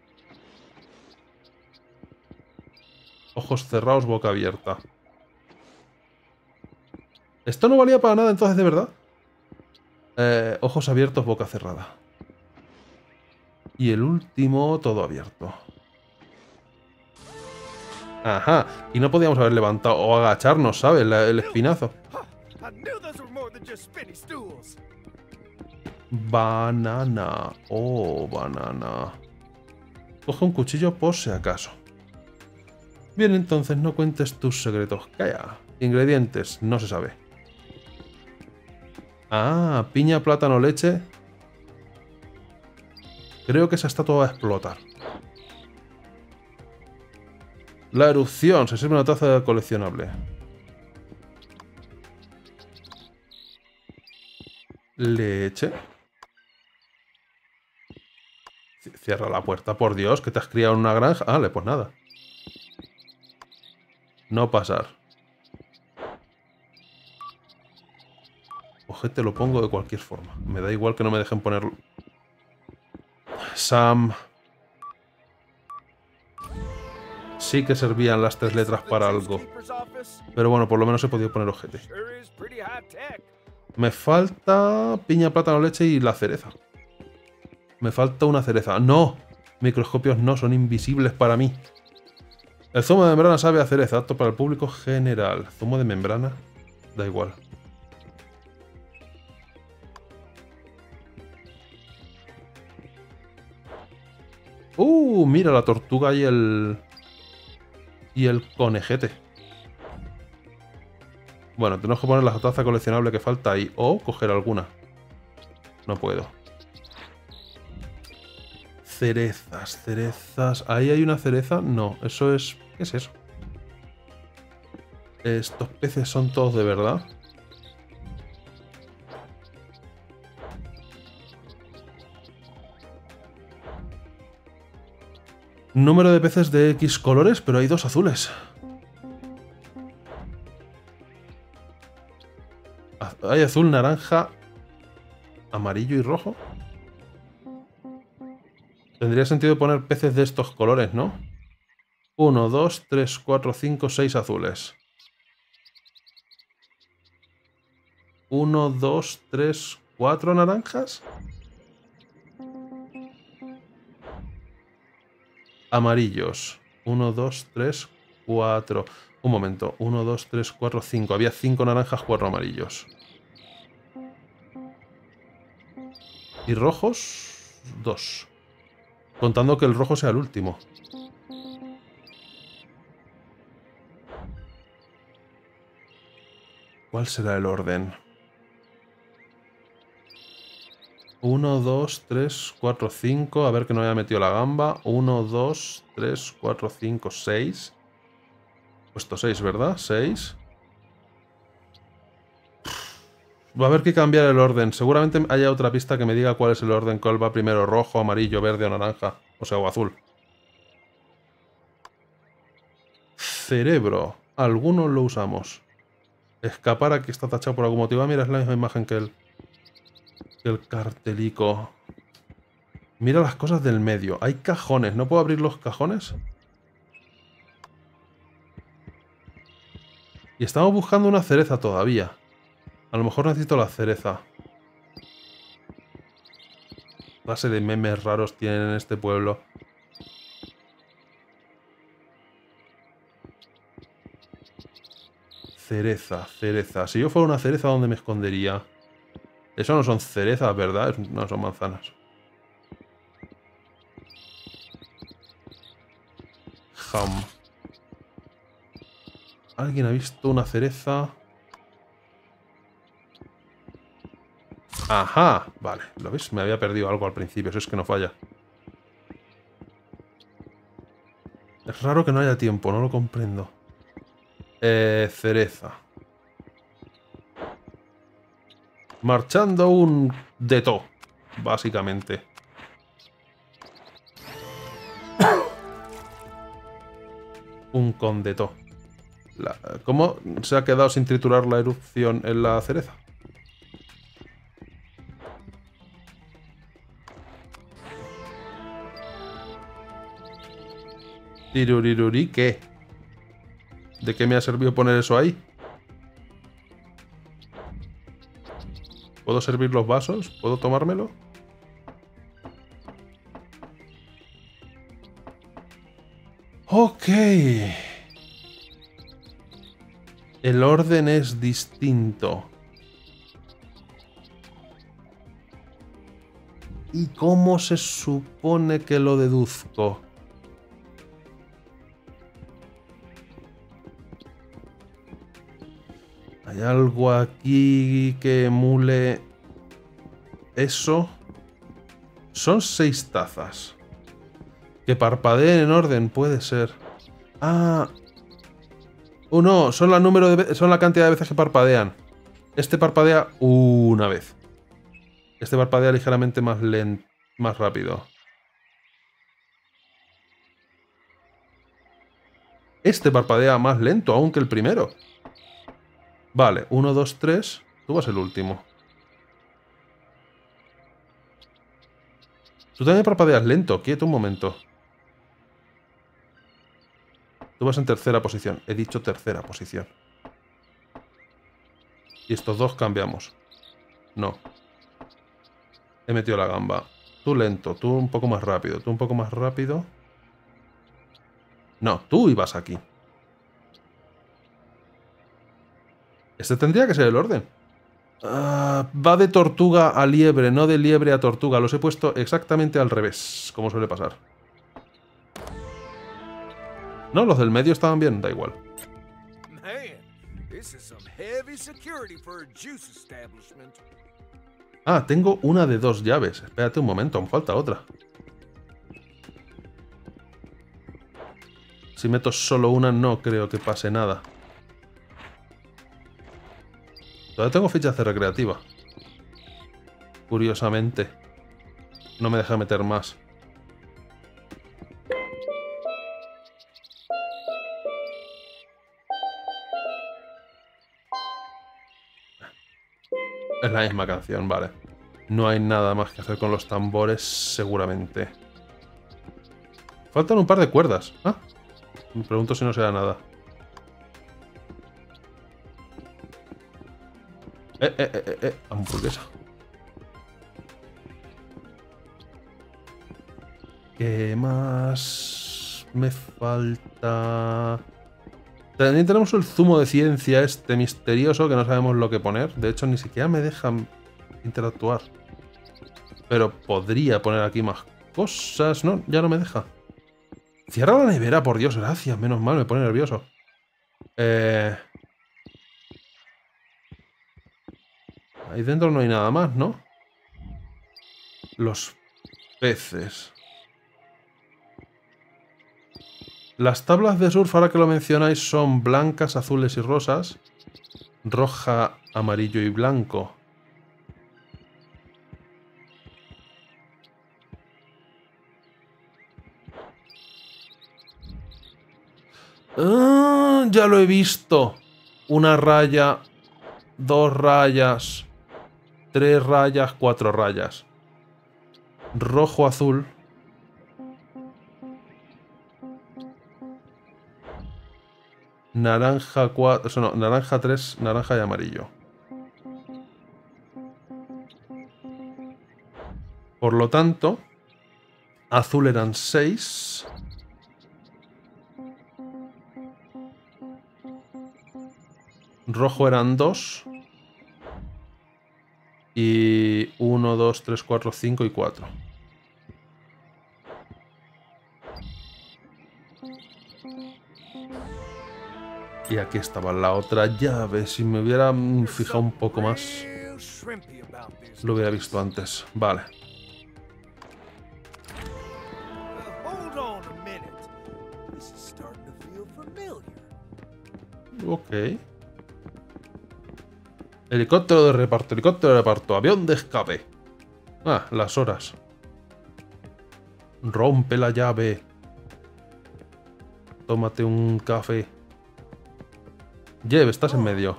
A: Ojos cerrados, boca abierta. Esto no valía para nada entonces, de verdad. Eh, ojos abiertos, boca cerrada. Y el último, todo abierto. Ajá. Y no podíamos haber levantado o agacharnos, ¿sabes? La, el espinazo. Banana. Oh, banana. Coge un cuchillo por si acaso. Bien, entonces no cuentes tus secretos. Calla. Ingredientes, no se sabe. Ah, piña, plátano, leche. Creo que esa estatua va a explotar. La erupción. Se sirve una taza coleccionable. Leche. Cierra la puerta, por Dios, que te has criado en una granja. Vale, pues nada. No pasar. Ojete, lo pongo de cualquier forma. Me da igual que no me dejen ponerlo. Sam. Sí que servían las tres letras para algo. Pero bueno, por lo menos he podido poner ojete. Me falta piña, plátano, leche y la cereza. Me falta una cereza. ¡No! Microscopios no, son invisibles para mí. El zumo de membrana sabe a cereza, apto para el público general. Zumo de membrana, da igual. ¡Uh! Mira la tortuga y el... Y el conejete. Bueno, tenemos que poner la taza coleccionable que falta ahí. O coger alguna. No puedo. Cerezas, cerezas. ¿Ahí hay una cereza? No, eso es... ¿Qué es eso? ¿Estos peces son todos de verdad? Número de peces de X colores, pero hay dos azules. Hay azul, naranja, amarillo y rojo. Tendría sentido poner peces de estos colores, ¿no? uno, dos, tres, cuatro, cinco, seis azules. uno, dos, tres, cuatro naranjas. Amarillos. uno, dos, tres, cuatro. Un momento. uno, dos, tres, cuatro, cinco. Había cinco naranjas, cuatro amarillos. ¿Y rojos? dos. Contando que el rojo sea el último. ¿Cuál será el orden? uno, dos, tres, cuatro, cinco. A ver que no haya metido la gamba. uno, dos, tres, cuatro, cinco, seis. Puesto seis, ¿verdad? seis. Va a haber que cambiar el orden. Seguramente haya otra pista que me diga cuál es el orden. Cuál va primero, rojo, amarillo, verde o naranja. O sea, o azul. Cerebro. Algunos lo usamos. Escapar, aquí está tachado por algún motivo. Ah, mira, es la misma imagen que el, que el cartelico. Mira las cosas del medio. Hay cajones. ¿No puedo abrir los cajones? Y estamos buscando una cereza todavía. A lo mejor necesito la cereza. ¿Qué clase de memes raros tienen en este pueblo? Cereza, cereza. Si yo fuera una cereza, ¿dónde me escondería? Eso no son cerezas, ¿verdad? No, son manzanas. Jam. ¿Alguien ha visto una cereza? Ajá, vale. ¿Lo ves? Me había perdido algo al principio, eso es que no falla. Es raro que no haya tiempo, no lo comprendo. Eh, cereza. Marchando un de to, básicamente. Un condeto. La, ¿Cómo se ha quedado sin triturar la erupción en la cereza? Tiruriruri, ¿qué? ¿De qué me ha servido poner eso ahí? ¿Puedo servir los vasos? ¿Puedo tomármelo? Ok. El orden es distinto. ¿Y cómo se supone que lo deduzco? ¿Hay algo aquí que emule eso? Son seis tazas. Que parpadeen en orden, puede ser. Ah. Oh, no, son la, número de, son la cantidad de veces que parpadean. Este parpadea una vez. Este parpadea ligeramente más lento, más rápido. Este parpadea más lento aún que el primero. Vale, uno, dos, tres. Tú vas el último. Tú también parpadeas lento. Quieto un momento. Tú vas en tercera posición. He dicho tercera posición. Y estos dos cambiamos. No. He metido la gamba. Tú lento, tú un poco más rápido, tú un poco más rápido. No, tú ibas aquí. Este tendría que ser el orden. Uh, va de tortuga a liebre, no de liebre a tortuga. Los he puesto exactamente al revés, como suele pasar. No, los del medio estaban bien, da igual. Ah, tengo una de dos llaves. Espérate un momento, aún falta otra. Si meto solo una, no creo que pase nada. Todavía tengo fichas de recreativa. Curiosamente. No me deja meter más. Es la misma canción, vale. No hay nada más que hacer con los tambores, seguramente. Faltan un par de cuerdas. Ah, me pregunto si no será nada. Eh, eh, eh, eh, hamburguesa. ¿Qué más me falta? También tenemos el zumo de ciencia este misterioso que no sabemos lo que poner. De hecho, ni siquiera me dejan interactuar. Pero podría poner aquí más cosas. No, ya no me deja. Cierra la nevera, por Dios, gracias. Menos mal, me pone nervioso. Eh... Ahí dentro no hay nada más, ¿no? Los peces. Las tablas de surf, ahora que lo mencionáis, son blancas, azules y rosas. Roja, amarillo y blanco. Ah, ya lo he visto. Una raya, dos rayas, tres rayas, cuatro rayas. Rojo, azul. Naranja cuatro, no, naranja tres, naranja y amarillo. Por lo tanto, azul eran seis. Rojo eran dos. Y uno, dos, tres, cuatro, cinco y cuatro. Y aquí estaba la otra llave. Si me hubiera fijado un poco más, lo hubiera visto antes. Vale. Ok. Helicóptero de reparto, helicóptero de reparto, avión de escape. Ah, las horas. Rompe la llave. Tómate un café. Jeff, estás en medio.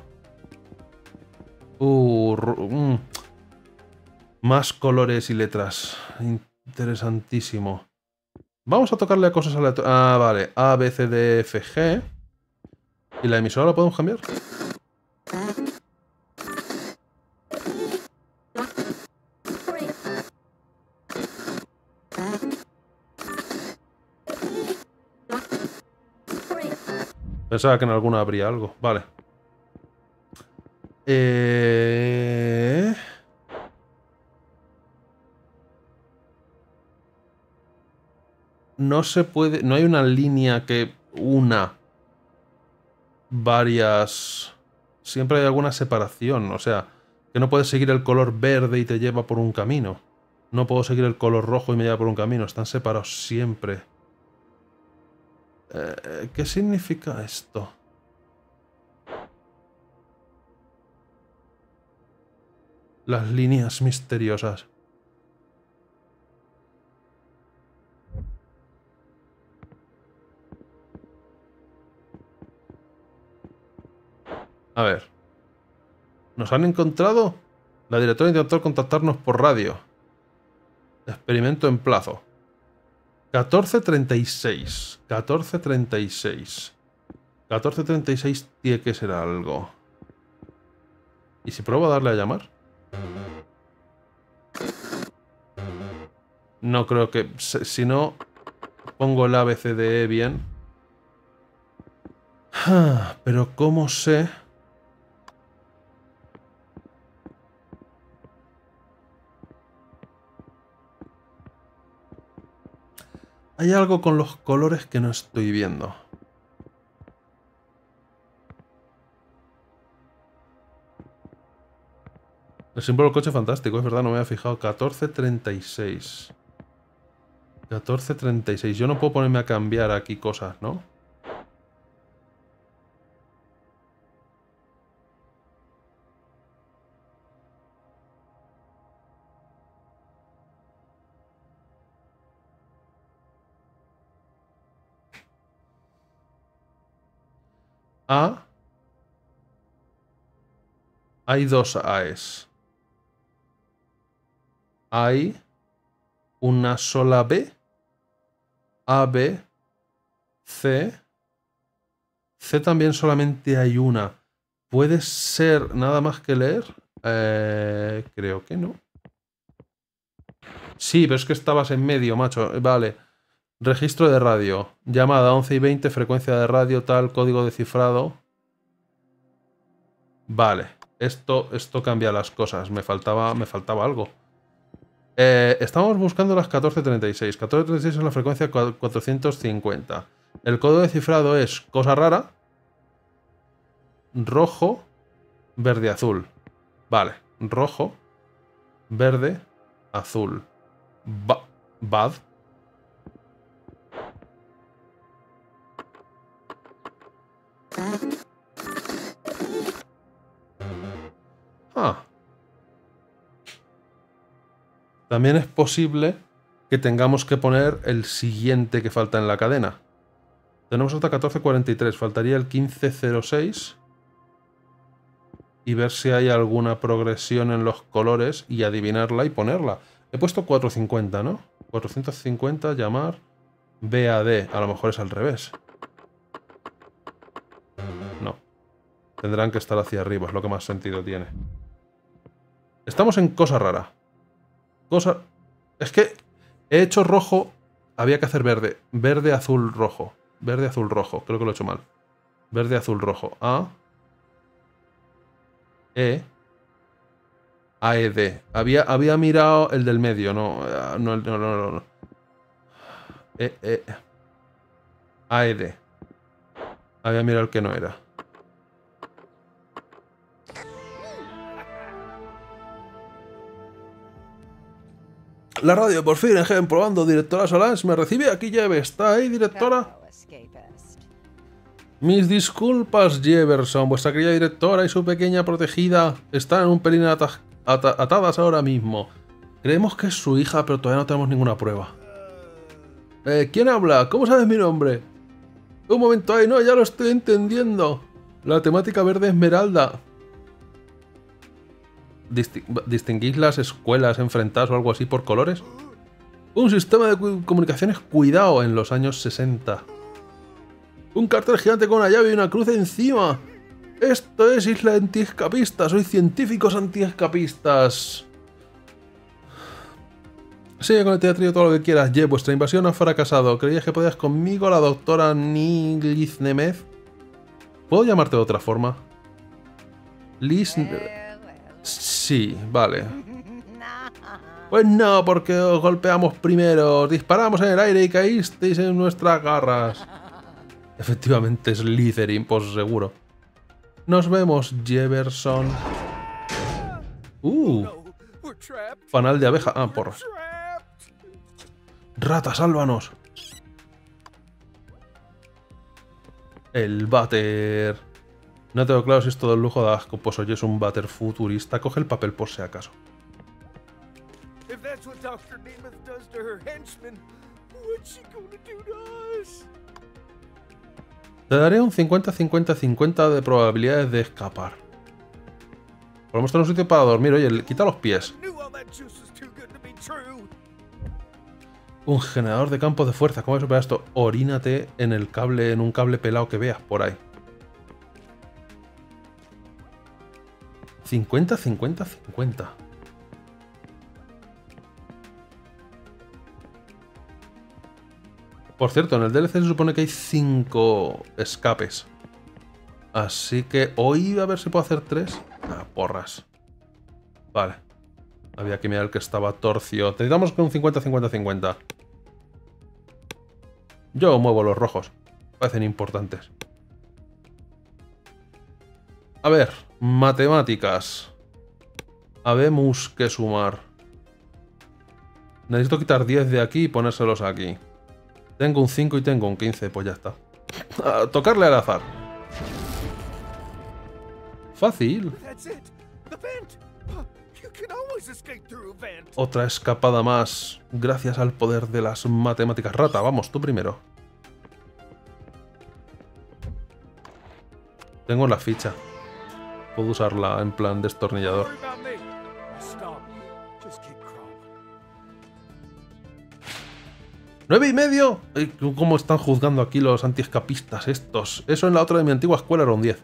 A: Uh, mm. Más colores y letras. Interesantísimo. Vamos a tocarle a cosas aleatorias. Ah, vale. A, B, C, D, F, G. ¿Y la emisora la podemos cambiar? Pensaba que en alguna habría algo. Vale. Eh... No se puede... No hay una línea que una varias... Siempre hay alguna separación. O sea, que no puedes seguir el color verde y te lleva por un camino. No puedo seguir el color rojo y me lleva por un camino. Están separados siempre. Eh, ¿Qué significa esto? Las líneas misteriosas. A ver. ¿Nos han encontrado? La directora intentó contactarnos por radio. Experimento en plazo. catorce treinta y seis. catorce treinta y seis. catorce treinta y seis tiene que ser algo. ¿Y si pruebo a darle a llamar? No creo que... Si no pongo el A B C D E bien. Pero ¿cómo sé? Hay algo con los colores que no estoy viendo. El símbolo del coche fantástico, es verdad, no me había fijado. catorce treinta y seis. catorce treinta y seis. Yo no puedo ponerme a cambiar aquí cosas, ¿no? A. Hay dos A's. Hay una sola B. A, B, C. C también solamente hay una. ¿Puede ser nada más que leer? Eh, creo que no. Sí, pero es que estabas en medio, macho. Vale. Registro de radio. Llamada once y veinte, frecuencia de radio, tal, código de cifrado. Vale. Esto, esto cambia las cosas. Me faltaba, me faltaba algo. Eh, estamos buscando las catorce treinta y seis. catorce treinta y seis es la frecuencia cuatrocientos cincuenta. El código de cifrado es cosa rara. Rojo, verde, azul. Vale. Rojo, verde, azul. Ba bad. Ah. También es posible que tengamos que poner el siguiente que falta en la cadena. Tenemos hasta catorce cuarenta y tres. Faltaría el quince cero seis. Y ver si hay alguna progresión en los colores y adivinarla y ponerla. He puesto cuatrocientos cincuenta, ¿no? cuatrocientos cincuenta, llamar B A D. A lo mejor es al revés. No. Tendrán que estar hacia arriba, es lo que más sentido tiene. Estamos en cosa rara. Cosa... Es que he hecho rojo, había que hacer verde. Verde, azul, rojo. Verde, azul, rojo. Creo que lo he hecho mal. Verde, azul, rojo. A. E. A, E, D. Había, había mirado el del medio, no. No, no, no, no. no. E, E. A, E, D. Había mirado el que no era. La radio, por fin, en probando. Directora Solans, ¿me recibe? Aquí lleve. ¿Está ahí, directora? Mis disculpas, Jefferson. Vuestra querida directora y su pequeña protegida están en un pelín ata ata atadas ahora mismo. Creemos que es su hija, pero todavía no tenemos ninguna prueba. Eh, ¿Quién habla? ¿Cómo sabes mi nombre? Un momento ahí, no, ya lo estoy entendiendo. La temática verde esmeralda. Disti ¿Distinguís las escuelas enfrentadas o algo así por colores? Un sistema de cu comunicaciones cuidado en los años sesenta. Un cartel gigante con una llave y una cruz encima. Esto es Isla Antiescapista. Soy científicos antiescapistas. Sigue con el teatrillo todo lo que quieras. Ye, vuestra invasión ha fracasado. ¿Creías que podías conmigo, la doctora Niliznemez? ¿Puedo llamarte de otra forma? Liz... Sí, vale. Pues no, porque os golpeamos primero. Os disparamos en el aire y caísteis en nuestras garras. Efectivamente es Slytherin, pues seguro. Nos vemos, Jefferson. Uh. Fanal de abeja. Ah, porras. Rata, sálvanos. El váter. No tengo claro si es todo el lujo de asco. Pues oye, es un váter futurista. Coge el papel por si acaso. Te daré un cincuenta cincuenta cincuenta de probabilidades de escapar. Podemos tener un sitio para dormir. Oye, quita los pies. Un generador de campos de fuerza. ¿Cómo voy a superar esto? Orínate en el cable, en un cable pelado que veas por ahí. cincuenta cincuenta cincuenta. Por cierto, en el D L C se supone que hay cinco escapes. Así que hoy a ver si puedo hacer tres. Ah, porras. Vale. Había que mirar el que estaba torcio. Necesitamos que un cincuenta cincuenta cincuenta. Yo muevo los rojos. Parecen importantes. A ver, matemáticas. Habemos que sumar. Necesito quitar diez de aquí y ponérselos aquí. Tengo un cinco y tengo un quince, pues ya está. A tocarle al azar. Fácil. Otra escapada más, gracias al poder de las matemáticas. Rata, vamos, tú primero. Tengo la ficha. Puedo usarla en plan destornillador. ¡Nueve y medio! ¿Cómo están juzgando aquí los antiescapistas estos? Eso en la otra de mi antigua escuela era un diez.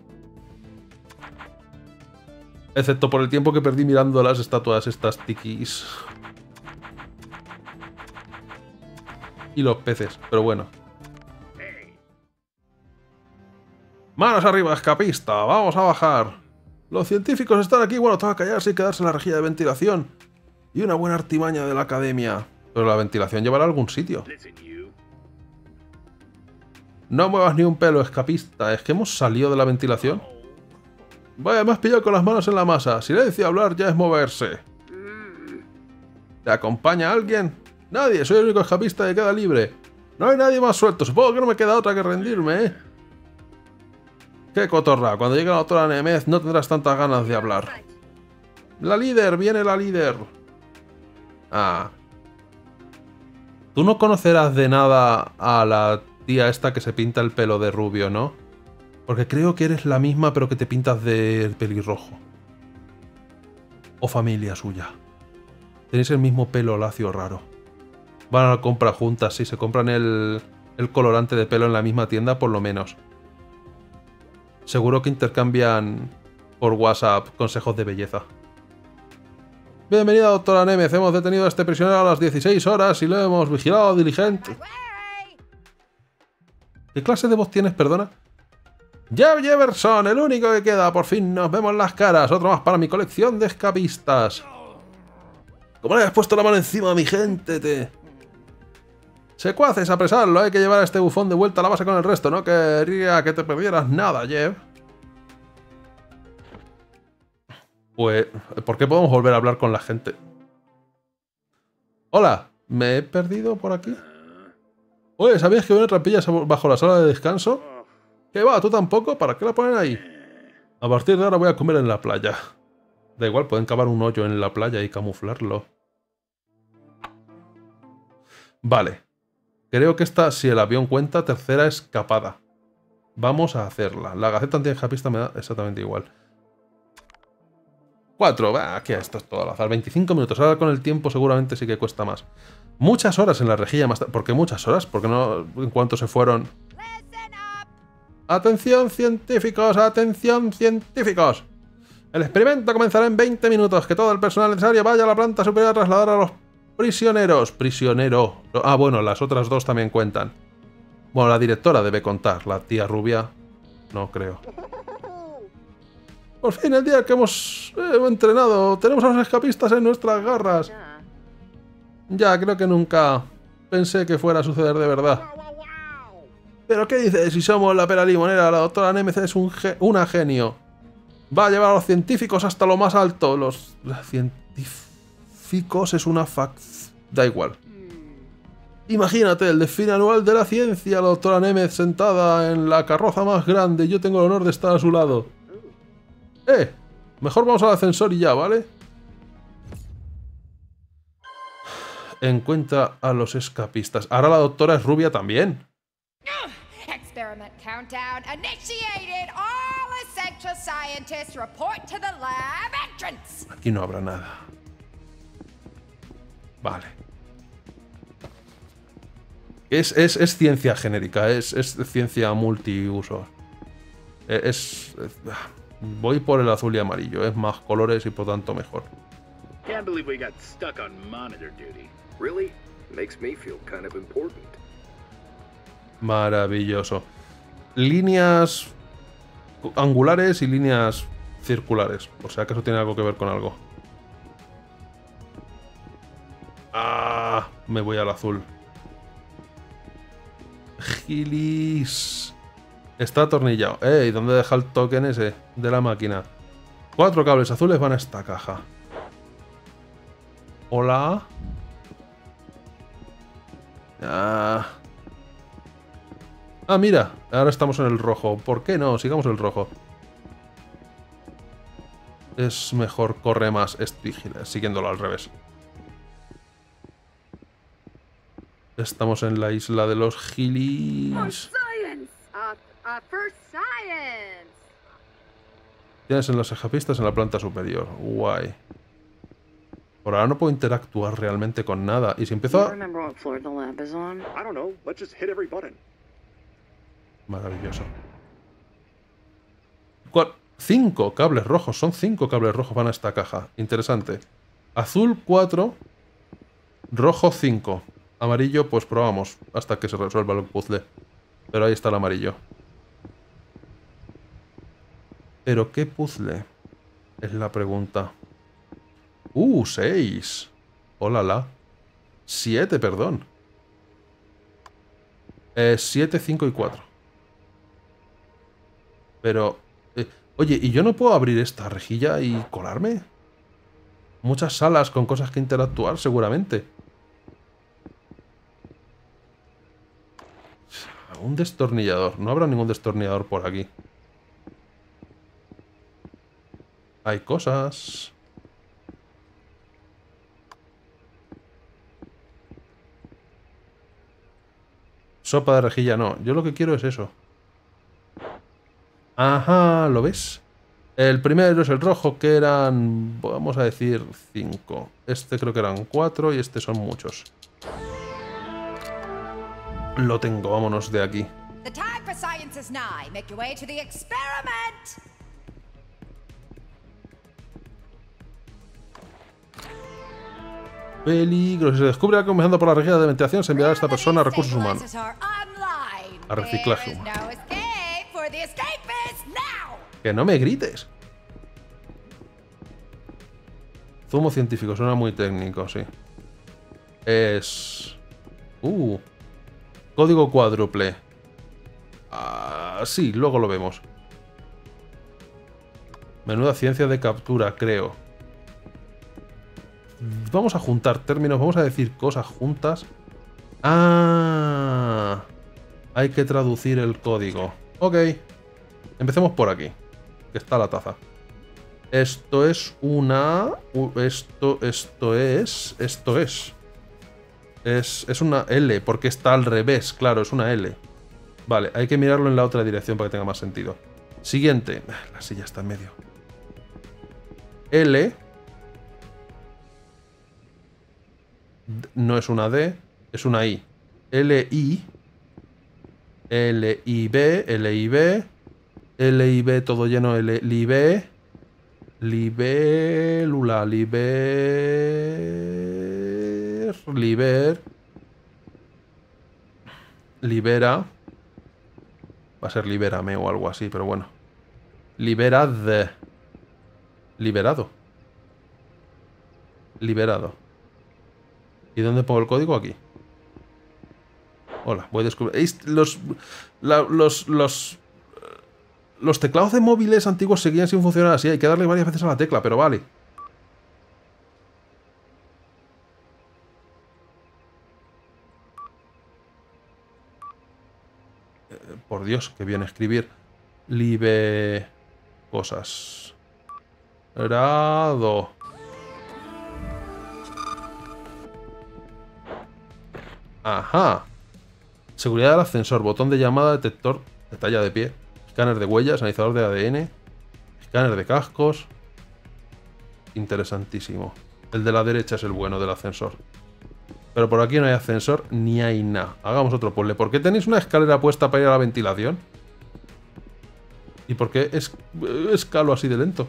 A: Excepto por el tiempo que perdí mirando las estatuas estas tikis. Y los peces, pero bueno. ¡Manos arriba, escapista! ¡Vamos a bajar! Los científicos están aquí, bueno, toca callarse y quedarse en la rejilla de ventilación. Y una buena artimaña de la academia. Pero la ventilación llevará a algún sitio. No muevas ni un pelo, escapista. ¿Es que hemos salido de la ventilación? Vaya, me has pillado con las manos en la masa. Silencio, hablar ya es moverse. ¿Te acompaña alguien? Nadie, soy el único escapista que queda libre. No hay nadie más suelto. Supongo que no me queda otra que rendirme, ¿eh? Qué cotorra. Cuando llegue la doctora Nemeth no tendrás tantas ganas de hablar. La líder, viene la líder. Ah. Tú no conocerás de nada a la tía esta que se pinta el pelo de rubio, ¿no? Porque creo que eres la misma, pero que te pintas de pelirrojo. O familia suya. Tenéis el mismo pelo lacio raro. Van a la compra juntas, sí, se compran el, el colorante de pelo en la misma tienda, por lo menos. Seguro que intercambian por WhatsApp consejos de belleza. Bienvenida, doctora Nemeth. Hemos detenido a este prisionero a las dieciséis horas y lo hemos vigilado diligente. ¿Qué clase de voz tienes, perdona? Jeff Jefferson, el único que queda. Por fin nos vemos las caras. Otro más para mi colección de escapistas. ¿Cómo le has puesto la mano encima a mi gente, te? Secuaces, apresarlo. Hay que llevar a este bufón de vuelta a la base con el resto. No quería que te perdieras nada, Jeff. Pues, ¿por qué podemos volver a hablar con la gente? Hola, ¿me he perdido por aquí? Oye, ¿sabías que hay una trampilla bajo la sala de descanso? ¿Qué va? ¿Tú tampoco? ¿Para qué la ponen ahí? A partir de ahora voy a comer en la playa. Da igual, pueden cavar un hoyo en la playa y camuflarlo. Vale. Creo que esta, si el avión cuenta, tercera escapada. Vamos a hacerla. La Gaceta Antiescapista me da exactamente igual. Cuatro. Va, aquí esto es todo al azar. veinticinco minutos. Ahora con el tiempo seguramente sí que cuesta más. Muchas horas en la rejilla más tarde. ¿Por qué muchas horas? Porque no en cuanto se fueron... ¡Atención, científicos! ¡Atención, científicos! El experimento comenzará en veinte minutos. Que todo el personal necesario vaya a la planta superior a trasladar a los prisioneros. Prisionero. Ah, bueno, las otras dos también cuentan. Bueno, la directora debe contar. La tía rubia. No creo. Por fin, el día que hemos eh, entrenado. Tenemos a los escapistas en nuestras garras. Ya, creo que nunca pensé que fuera a suceder de verdad. ¿Pero qué dices? Si somos la pera limonera, la doctora Nemesis es un ge una genio. Va a llevar a los científicos hasta lo más alto. Los, los científicos es una fac... Da igual. Imagínate, el desfile anual de la ciencia, la doctora Nemesis sentada en la carroza más grande y yo tengo el honor de estar a su lado. ¡Eh! Mejor vamos al ascensor y ya, ¿vale? Encuentra a los escapistas. Ahora la doctora es rubia también.
B: Experiment countdown initiated. All essential scientists report to the lab entrance.
A: Aquí no habrá nada. Vale. Es, es, es ciencia genérica, es, es ciencia multiuso. Es, es... Voy por el azul y amarillo, es más colores y por tanto mejor.
C: Can't believe we got stuck on monitor duty. Really? Makes me feel kind of important.
A: Maravilloso. Líneas angulares y líneas circulares. Por si acaso tiene algo que ver con algo. Ah, me voy al azul. Gilis. Está atornillado. ¡Ey! ¿Dónde deja el token ese de la máquina? Cuatro cables azules van a esta caja. Hola. Ah. Ah, mira. Ahora estamos en el rojo. ¿Por qué no? Sigamos el rojo. Es mejor, corre más. Es vigila, siguiéndolo al revés. Estamos en la isla de los gilis.
D: Uh, for science.
A: Tienes en los escapistas en la planta superior. Guay. Por ahora no puedo interactuar realmente con nada. Y si empiezo a... Maravilloso. ¿Cuál? Cinco cables rojos. Son cinco cables rojos van a esta caja. Interesante. Azul cuatro. Rojo cinco. Amarillo pues probamos hasta que se resuelva el puzzle. Pero ahí está el amarillo. ¿Pero qué puzzle? Es la pregunta. Uh, seis. Hola, la. Siete, perdón. Eh, siete, cinco y cuatro. Pero... Eh, oye, ¿y yo no puedo abrir esta rejilla y colarme? Muchas salas con cosas que interactuar, seguramente. Un destornillador. No habrá ningún destornillador por aquí. Hay cosas. Sopa de rejilla, no. Yo lo que quiero es eso. Ajá, ¿lo ves? El primero es el rojo, que eran... Vamos a decir cinco. Este creo que eran cuatro y este son muchos. Lo tengo, vámonos de aquí.
B: The time for science is nigh. Make your way to the experiment.
A: Peligro. Si se descubre algo comenzando por la rejilla de ventilación, se enviará a esta persona a recursos humanos. A reciclaje humano. Que no me grites. Zumo científico, suena muy técnico, sí. Es... Uh... Código cuádruple. Ah, sí, luego lo vemos. Menuda ciencia de captura, creo. Vamos a juntar términos, vamos a decir cosas juntas. Ah, hay que traducir el código. Ok. Empecemos por aquí. Que está la taza. Esto es una... Esto, esto es... Esto es... Es, es una L, porque está al revés, claro, es una L. Vale, hay que mirarlo en la otra dirección para que tenga más sentido. Siguiente. La silla está en medio. L. No es una D, es una I. L I. L I B, L I B. L I B todo lleno, L I B. Libélula, liber... Liber... Libera... Va a ser libérame o algo así, pero bueno. Liberad. Liberado. Liberado. ¿Y dónde pongo el código? Aquí. Hola, voy a descubrir... Los, la, los, los, los teclados de móviles antiguos seguían sin funcionar así. Hay que darle varias veces a la tecla, pero vale. Eh, por Dios, que bien escribir. Libe... Cosas. Grado. Ajá. Seguridad del ascensor, botón de llamada, detector de talla de pie, escáner de huellas, analizador de A D N, escáner de cascos. Interesantísimo. El de la derecha es el bueno del ascensor. Pero por aquí no hay ascensor ni hay nada. Hagamos otro puzzle. ¿Por qué tenéis una escalera puesta para ir a la ventilación? ¿Y por qué es, escalo así de lento?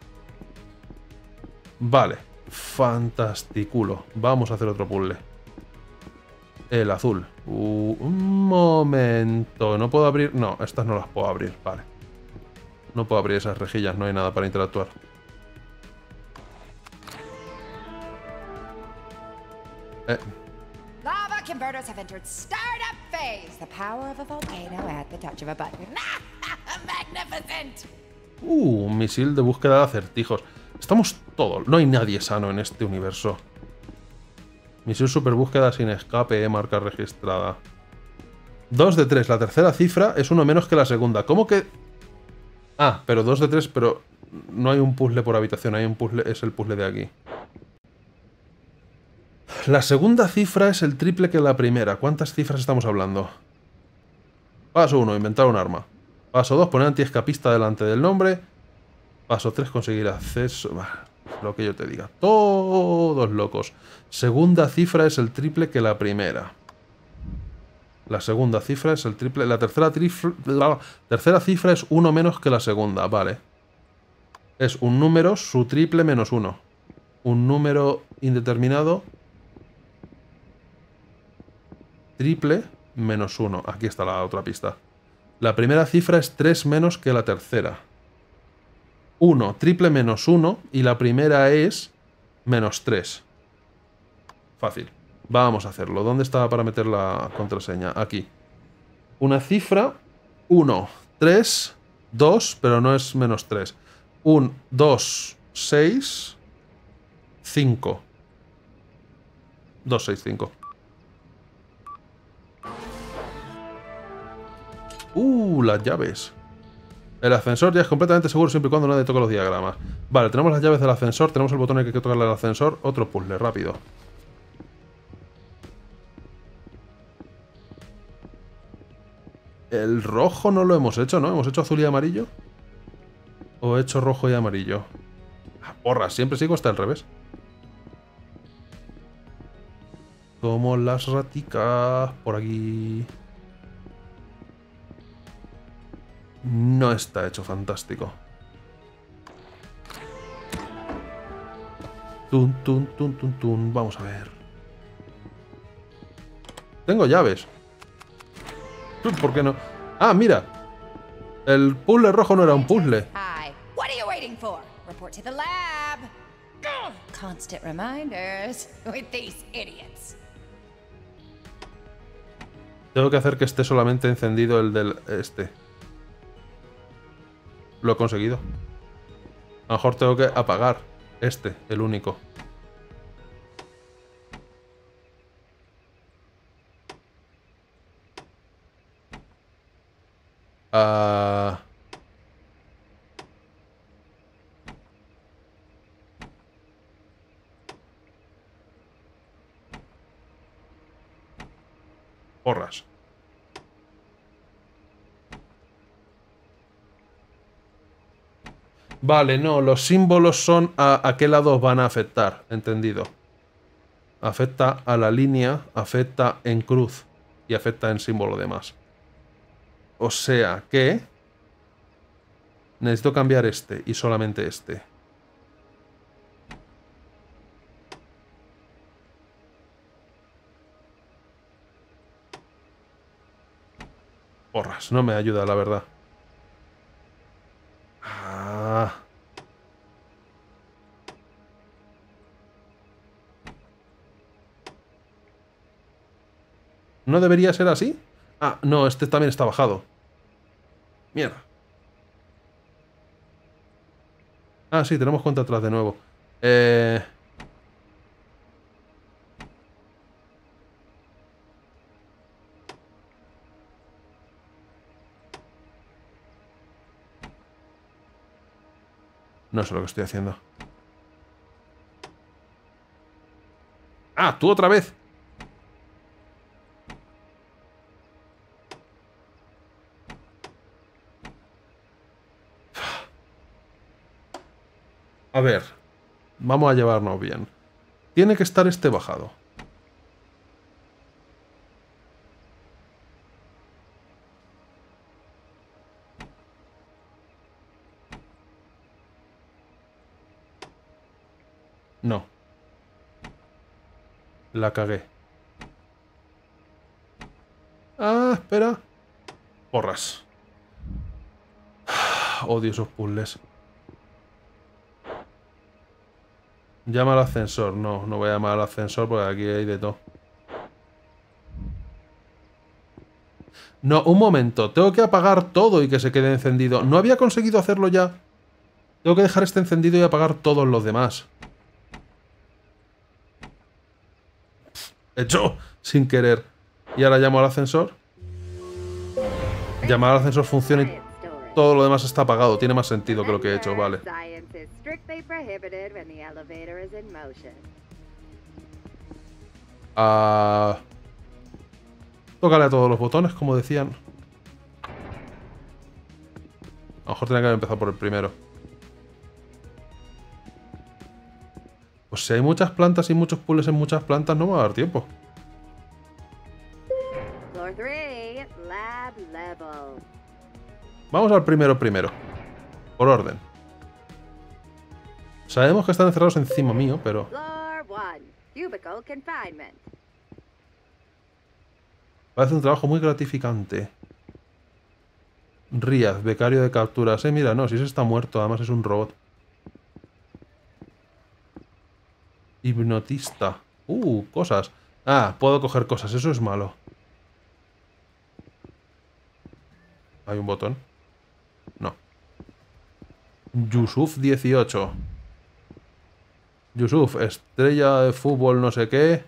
A: Vale. Fantasticulo. Vamos a hacer otro puzzle. El azul. Uh, un momento. ¿No puedo abrir? No, estas no las puedo abrir. Vale. No puedo abrir esas rejillas. No hay nada para interactuar. Eh.
B: Lava converters have entered startup phase. The power of a volcano at the touch of a button. Magnificent.
A: Uh, un misil de búsqueda de acertijos. Estamos todos. No hay nadie sano en este universo. Misil super búsqueda sin escape, eh, marca registrada. dos de tres. La tercera cifra es uno menos que la segunda. ¿Cómo que...? Ah, pero dos de tres, pero no hay un puzzle por habitación. Hay un puzzle, es el puzzle de aquí. La segunda cifra es el triple que la primera. ¿Cuántas cifras estamos hablando? Paso uno, inventar un arma. Paso dos, poner antiescapista delante del nombre. Paso tres, conseguir acceso... Bah, lo que yo te diga. Todos locos. Segunda cifra es el triple que la primera. La segunda cifra es el triple... La tercera, trifl... la tercera cifra es uno menos que la segunda. Vale. Es un número, su triple menos uno. Un número indeterminado... Triple menos uno. Aquí está la otra pista. La primera cifra es tres menos que la tercera. uno, triple menos uno. Y la primera es menos tres. Fácil. Vamos a hacerlo. ¿Dónde estaba para meter la contraseña? Aquí. Una cifra. uno, tres, dos. Pero no es menos tres. uno, dos, seis, cinco. dos, seis, cinco. Uh, las llaves. El ascensor ya es completamente seguro siempre y cuando nadie toque los diagramas. Vale, tenemos las llaves del ascensor, tenemos el botón en el que hay que tocarle al ascensor. Otro puzzle, rápido. El rojo no lo hemos hecho, ¿no? ¿Hemos hecho azul y amarillo? ¿O he hecho rojo y amarillo? Ah, porra, siempre sigo hasta el revés. Como las raticas por aquí... No está hecho fantástico. Tun, tun, tun, tun, tun. Vamos a ver. Tengo llaves. ¿Por qué no? Ah, mira. El puzzle rojo no era un puzzle.
B: Hi. What are you waiting for? Report to the lab. Constant reminders with these idiots.
A: Tengo que hacer que esté solamente encendido el del este. Lo he conseguido. A lo mejor tengo que apagar este, el único. Ah... Porras. Vale, no, los símbolos son a, a qué lados van a afectar, entendido. Afecta a la línea, afecta en cruz y afecta en símbolo de más. O sea que... necesito cambiar este y solamente este. Porras, no me ayuda, la verdad. Ah. ¿No debería ser así? Ah, no, este también está bajado. Mierda. Ah, sí, tenemos cuenta atrás de nuevo. Eh... No sé lo que estoy haciendo. ¡Ah, tú otra vez! A ver, vamos a llevarnos bien. Tiene que estar este bajado. No. La cagué. Ah, espera. Porras. Odio esos puzzles. Llama al ascensor. No, no voy a llamar al ascensor porque aquí hay de todo. No, un momento. Tengo que apagar todo y que se quede encendido. No había conseguido hacerlo ya. Tengo que dejar este encendido y apagar todos los demás. Hecho sin querer. Y ahora llamo al ascensor. Llamar al ascensor funciona y todo lo demás está apagado. Tiene más sentido que lo que he hecho, vale. Ah... Tócale a todos los botones, como decían. A lo mejor tenía que haber empezado por el primero. Pues si hay muchas plantas y muchos puzzles en muchas plantas, no me va a dar tiempo. Vamos al primero primero. Por orden. Sabemos que están encerrados encima mío, pero... Parece un trabajo muy gratificante. Riaz, becario de capturas. Eh, mira, no, si ese está muerto, además es un robot. Hipnotista. Uh, cosas. Ah, puedo coger cosas, eso es malo. ¿Hay un botón? No. Yusuf dieciocho. Yusuf, estrella de fútbol no sé qué.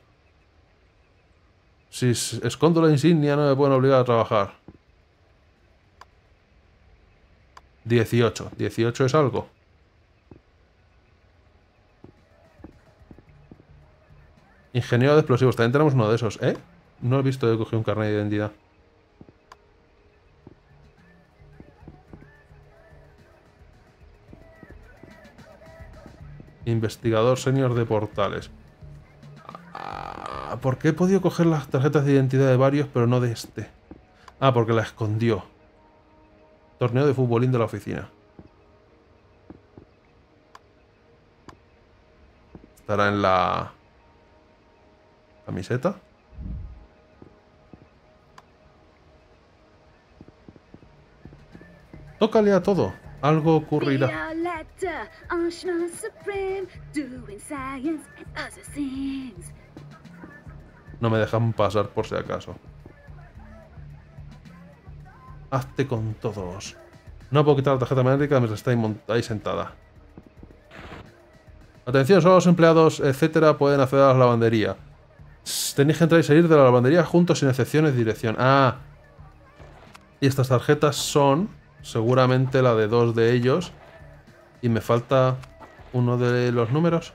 A: Si escondo la insignia no me pueden obligar a trabajar. dieciocho. ¿dieciocho es algo? Ingeniero de explosivos. También tenemos uno de esos, ¿eh? No he visto que cogí un carnet de identidad. Investigador senior de portales. Ah, ¿por qué he podido coger las tarjetas de identidad de varios, pero no de este? Ah, porque la escondió. Torneo de futbolín de la oficina. Estará en la... camiseta. Tócale a todo. Algo ocurrirá. No me dejan pasar por si acaso. Hazte con todos. No puedo quitar la tarjeta médica mientras estáis ahí sentada. Atención, solo los empleados, etcétera, pueden acceder a la lavandería. Tenéis que entrar y salir de la lavandería juntos sin excepciones de dirección. Ah. Y estas tarjetas son seguramente la de dos de ellos. Y me falta uno de los números.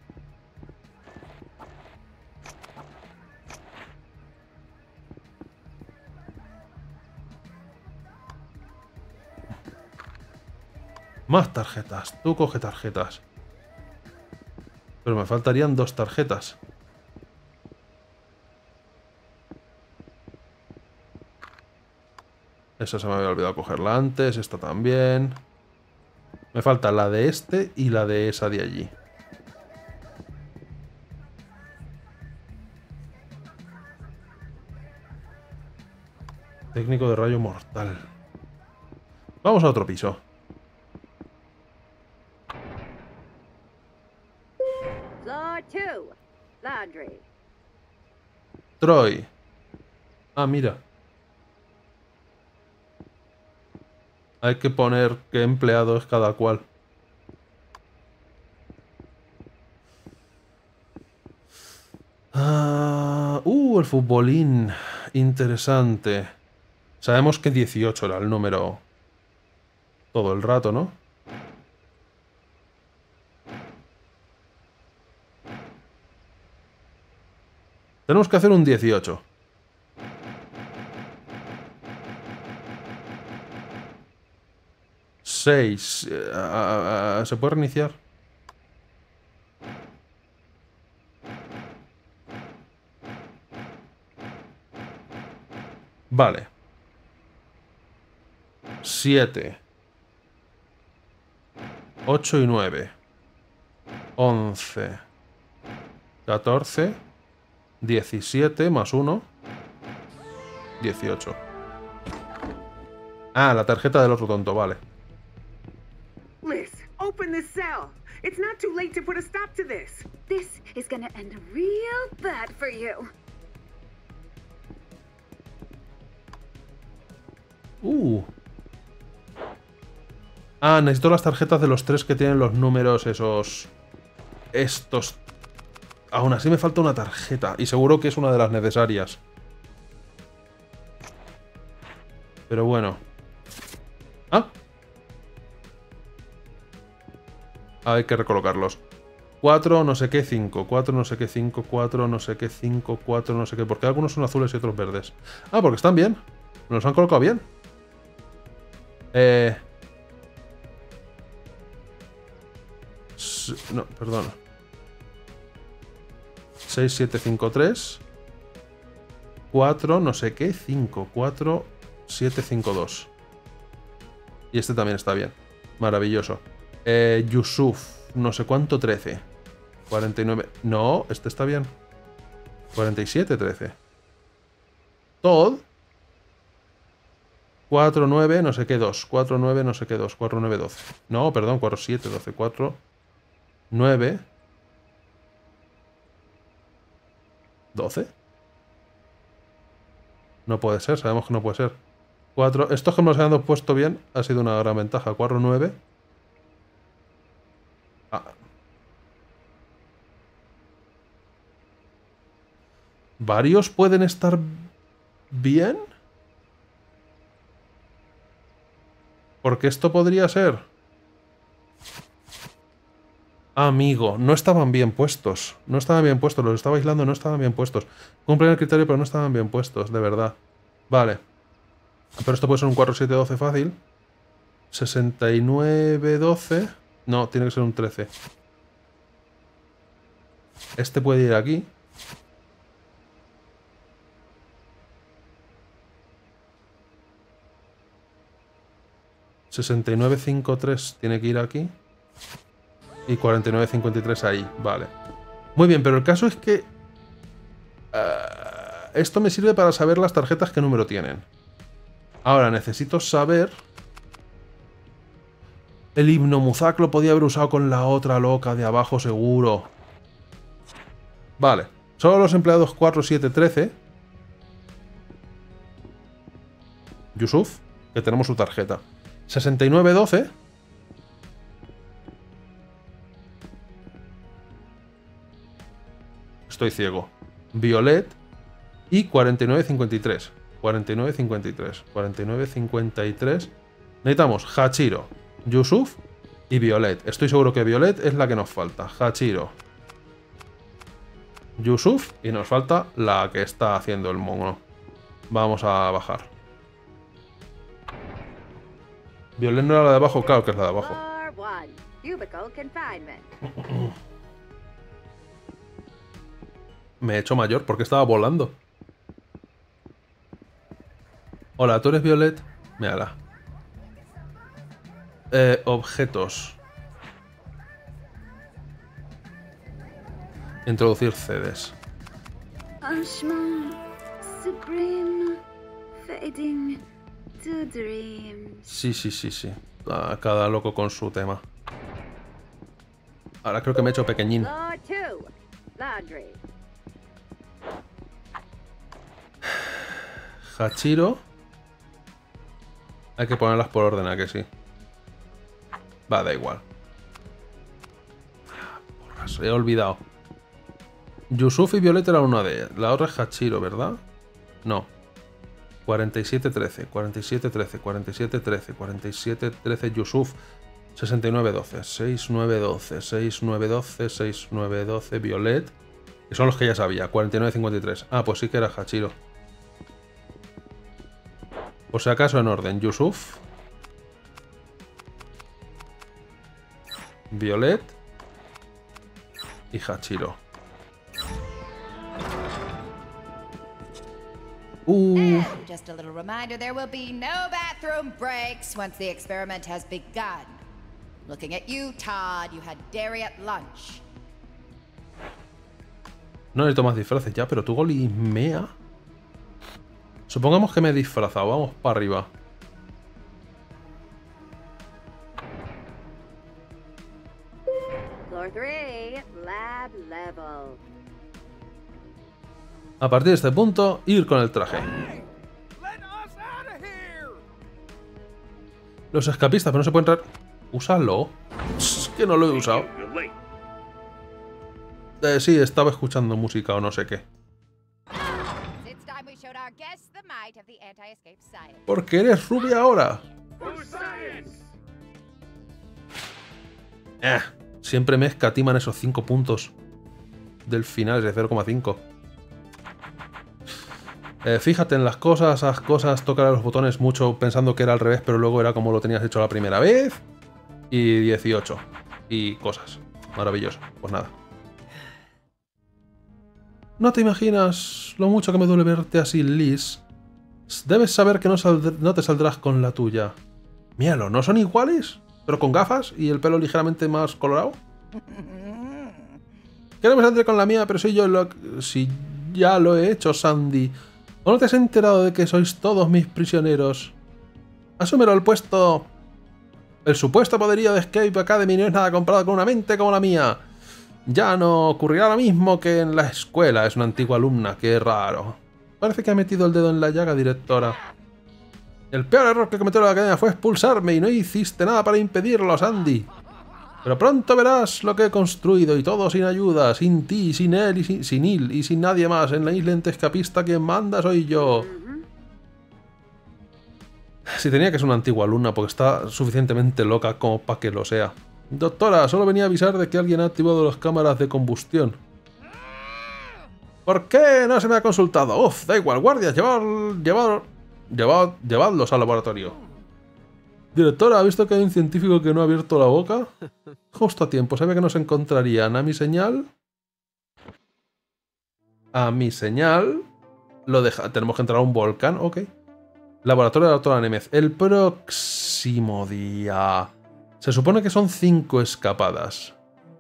A: Más tarjetas. Tú coge tarjetas. Pero me faltarían dos tarjetas. Esa se me había olvidado cogerla antes. Esta también. Me falta la de este y la de esa de allí. Técnico de rayo mortal. Vamos a otro piso.
D: Floor two. Laundry.
A: Troy. Ah, mira. Hay que poner qué empleado es cada cual. Ah, uh, el futbolín. Interesante. Sabemos que dieciocho era el número todo el rato, ¿no? Tenemos que hacer un dieciocho. seis. Eh, uh, uh, ¿Se puede reiniciar? Vale. siete. ocho y nueve. once. catorce. diecisiete más uno. dieciocho. Ah, la tarjeta del otro tonto, vale.
E: Liz, open this cell. It's not too late to put a stop to this.
D: This is gonna end real bad for you.
A: Uh. Ah, necesito las tarjetas de los tres que tienen los números esos... Estos... Aún así me falta una tarjeta. Y seguro que es una de las necesarias. Pero bueno. Ah. Hay que recolocarlos. cuatro no sé qué, cinco. cuatro no sé qué, cinco. cuatro no sé qué, cinco. cuatro no sé qué. Porque algunos son azules y otros verdes. Ah, porque están bien. Me los han colocado bien. Eh... No, perdón. seis, siete, cinco, tres. cuatro, no sé qué, cinco. cuatro, siete, cinco, dos. Y este también está bien. Maravilloso. Eh, Yusuf, no sé cuánto, trece. cuarenta y nueve. No, este está bien. cuarenta y siete, trece. Todd. cuatro, nueve, no sé qué, dos. cuatro, nueve, no sé qué, dos. cuatro, nueve, doce. No, perdón, cuatro, siete, doce. cuatro, nueve. ¿doce? No puede ser, sabemos que no puede ser. cuatro. Estos que nos han puesto bien ha sido una gran ventaja. cuatro, nueve. Ah. ¿Varios pueden estar bien? Porque esto podría ser... Amigo, no estaban bien puestos. No estaban bien puestos, los estaba aislando, no estaban bien puestos. Cumplen el criterio, pero no estaban bien puestos, de verdad. Vale. Pero esto puede ser un cuatro, siete, doce fácil. sesenta y nueve, doce. No, tiene que ser un trece. Este puede ir aquí. sesenta y nueve, cincuenta y tres tiene que ir aquí. Y cuarenta y nueve, cincuenta y tres ahí. Vale. Muy bien, pero el caso es que... Uh, esto me sirve para saber las tarjetas qué número tienen. Ahora, necesito saber... El himno Muzak lo podía haber usado con la otra loca de abajo seguro. Vale. Solo los empleados cuatro, siete, trece. Yusuf, que tenemos su tarjeta. sesenta y nueve, doce. Estoy ciego. Violet. Y cuarenta y nueve, cincuenta y tres. cuarenta y nueve, cincuenta y tres. cuarenta y nueve, cincuenta y tres. Necesitamos Hachiro, Yusuf y Violet. Estoy seguro que Violet es la que nos falta. Hachiro, Yusuf y nos falta la que está haciendo el mono. Vamos a bajar. Violet no era la de abajo, claro que es la de abajo.
D: Floor one. Cubicle confinement.
A: Me he hecho mayor porque estaba volando. Hola, ¿tú eres Violet? Mírala. Eh, objetos. Introducir C Ds.
D: Ashman, Supreme, Fading to dreams.
A: Sí, sí, sí, sí. Ah, cada loco con su tema. Ahora creo que me he hecho pequeñín.
D: Floor two. Laundry.
A: Hachiro. Hay que ponerlas por orden, ¿a que sí? Va, da igual. Porras, he olvidado. Yusuf y Violet eran una de ellas. La otra es Hachiro, ¿verdad? No. cuarenta y siete trece, cuarenta y siete trece, cuarenta y siete trece, cuarenta y siete trece Yusuf. sesenta y nueve doce, sesenta y nueve doce, sesenta y nueve doce, sesenta y nueve doce Violet. Que son los que ya sabía. cuarenta y nueve cincuenta y tres. Ah, pues sí que era Hachiro. Por si acaso en orden. Yusuf. Violet. Y Hachiro. Uh.
B: And just a little reminder, there will be no bathroom breaks once the experiment has begun. Looking at you, Todd, you had dairy at lunch.
A: No necesito más disfraces ya, pero tú golimea. Supongamos que me he disfrazado. Vamos para arriba.
D: Floor three. Lab level.
A: A partir de este punto, ir con el traje. Los escapistas, pero no se puede entrar. Úsalo. Es que no lo he usado.
C: You're late.
A: Eh, sí, estaba escuchando música o no sé qué.
B: It's time we showed our guests the might of the anti-escape science.
A: Porque eres rubia ahora.
C: For science!
A: Eh, siempre me escatiman esos cinco puntos del final, de cero coma cinco. Eh, fíjate en las cosas, las cosas, tocar los botones mucho pensando que era al revés, pero luego era como lo tenías hecho la primera vez. Y dieciocho. Y cosas. Maravilloso. Pues nada. No te imaginas lo mucho que me duele verte así, Liz. Debes saber que no, no te saldrás con la tuya. Míralo, ¿no son iguales? ¿Pero con gafas y el pelo ligeramente más colorado? Que no me saldré con la mía, pero si yo lo... Si ya lo he hecho, Sandy. ¿O no te has enterado de que sois todos mis prisioneros? Asúmelo, el puesto... El supuesto poderío de Escape Academy no es nada comparado con una mente como la mía. Ya no ocurrirá lo mismo que en la escuela. Es una antigua alumna, qué raro. Parece que ha metido el dedo en la llaga, directora. El peor error que cometió la academia fue expulsarme y no hiciste nada para impedirlo, Sandy. Pero pronto verás lo que he construido y todo sin ayuda, sin ti, sin él y sin, sin él y sin nadie más. En la isla escapista quien manda soy yo. Si tenía que ser una antigua alumna porque está suficientemente loca como para que lo sea. Doctora, solo venía a avisar de que alguien ha activado las cámaras de combustión. ¿Por qué no se me ha consultado? Uf, da igual, guardias, llevad, llevad, llevad, llevadlos al laboratorio. Directora, ¿ha visto que hay un científico que no ha abierto la boca? Justo a tiempo, sabía que nos encontrarían. ¿A mi señal? A mi señal. Lo deja. Tenemos que entrar a un volcán, ok. Laboratorio de la doctora Nemeth. El próximo día. Se supone que son cinco escapadas.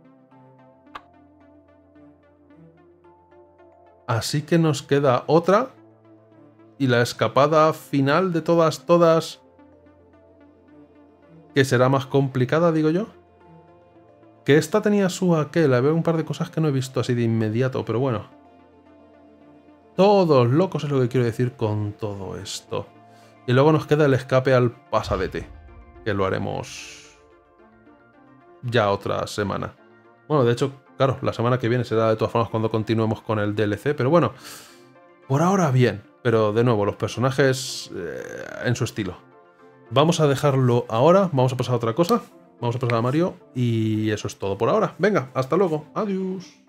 A: Así que nos queda otra. Y la escapada final de todas, todas... Que será más complicada, digo yo. Que esta tenía su aquel. Veo un par de cosas que no he visto así de inmediato, pero bueno. Todos locos es lo que quiero decir con todo esto. Y luego nos queda el escape al pasadete. Que lo haremos... ya otra semana. Bueno, de hecho, claro, la semana que viene será de todas formas cuando continuemos con el D L C. Pero bueno, por ahora bien. Pero de nuevo, los personajes eh, en su estilo. Vamos a dejarlo ahora, vamos a pasar a otra cosa, vamos a pasar a Mario y eso es todo por ahora. Venga, hasta luego, adiós.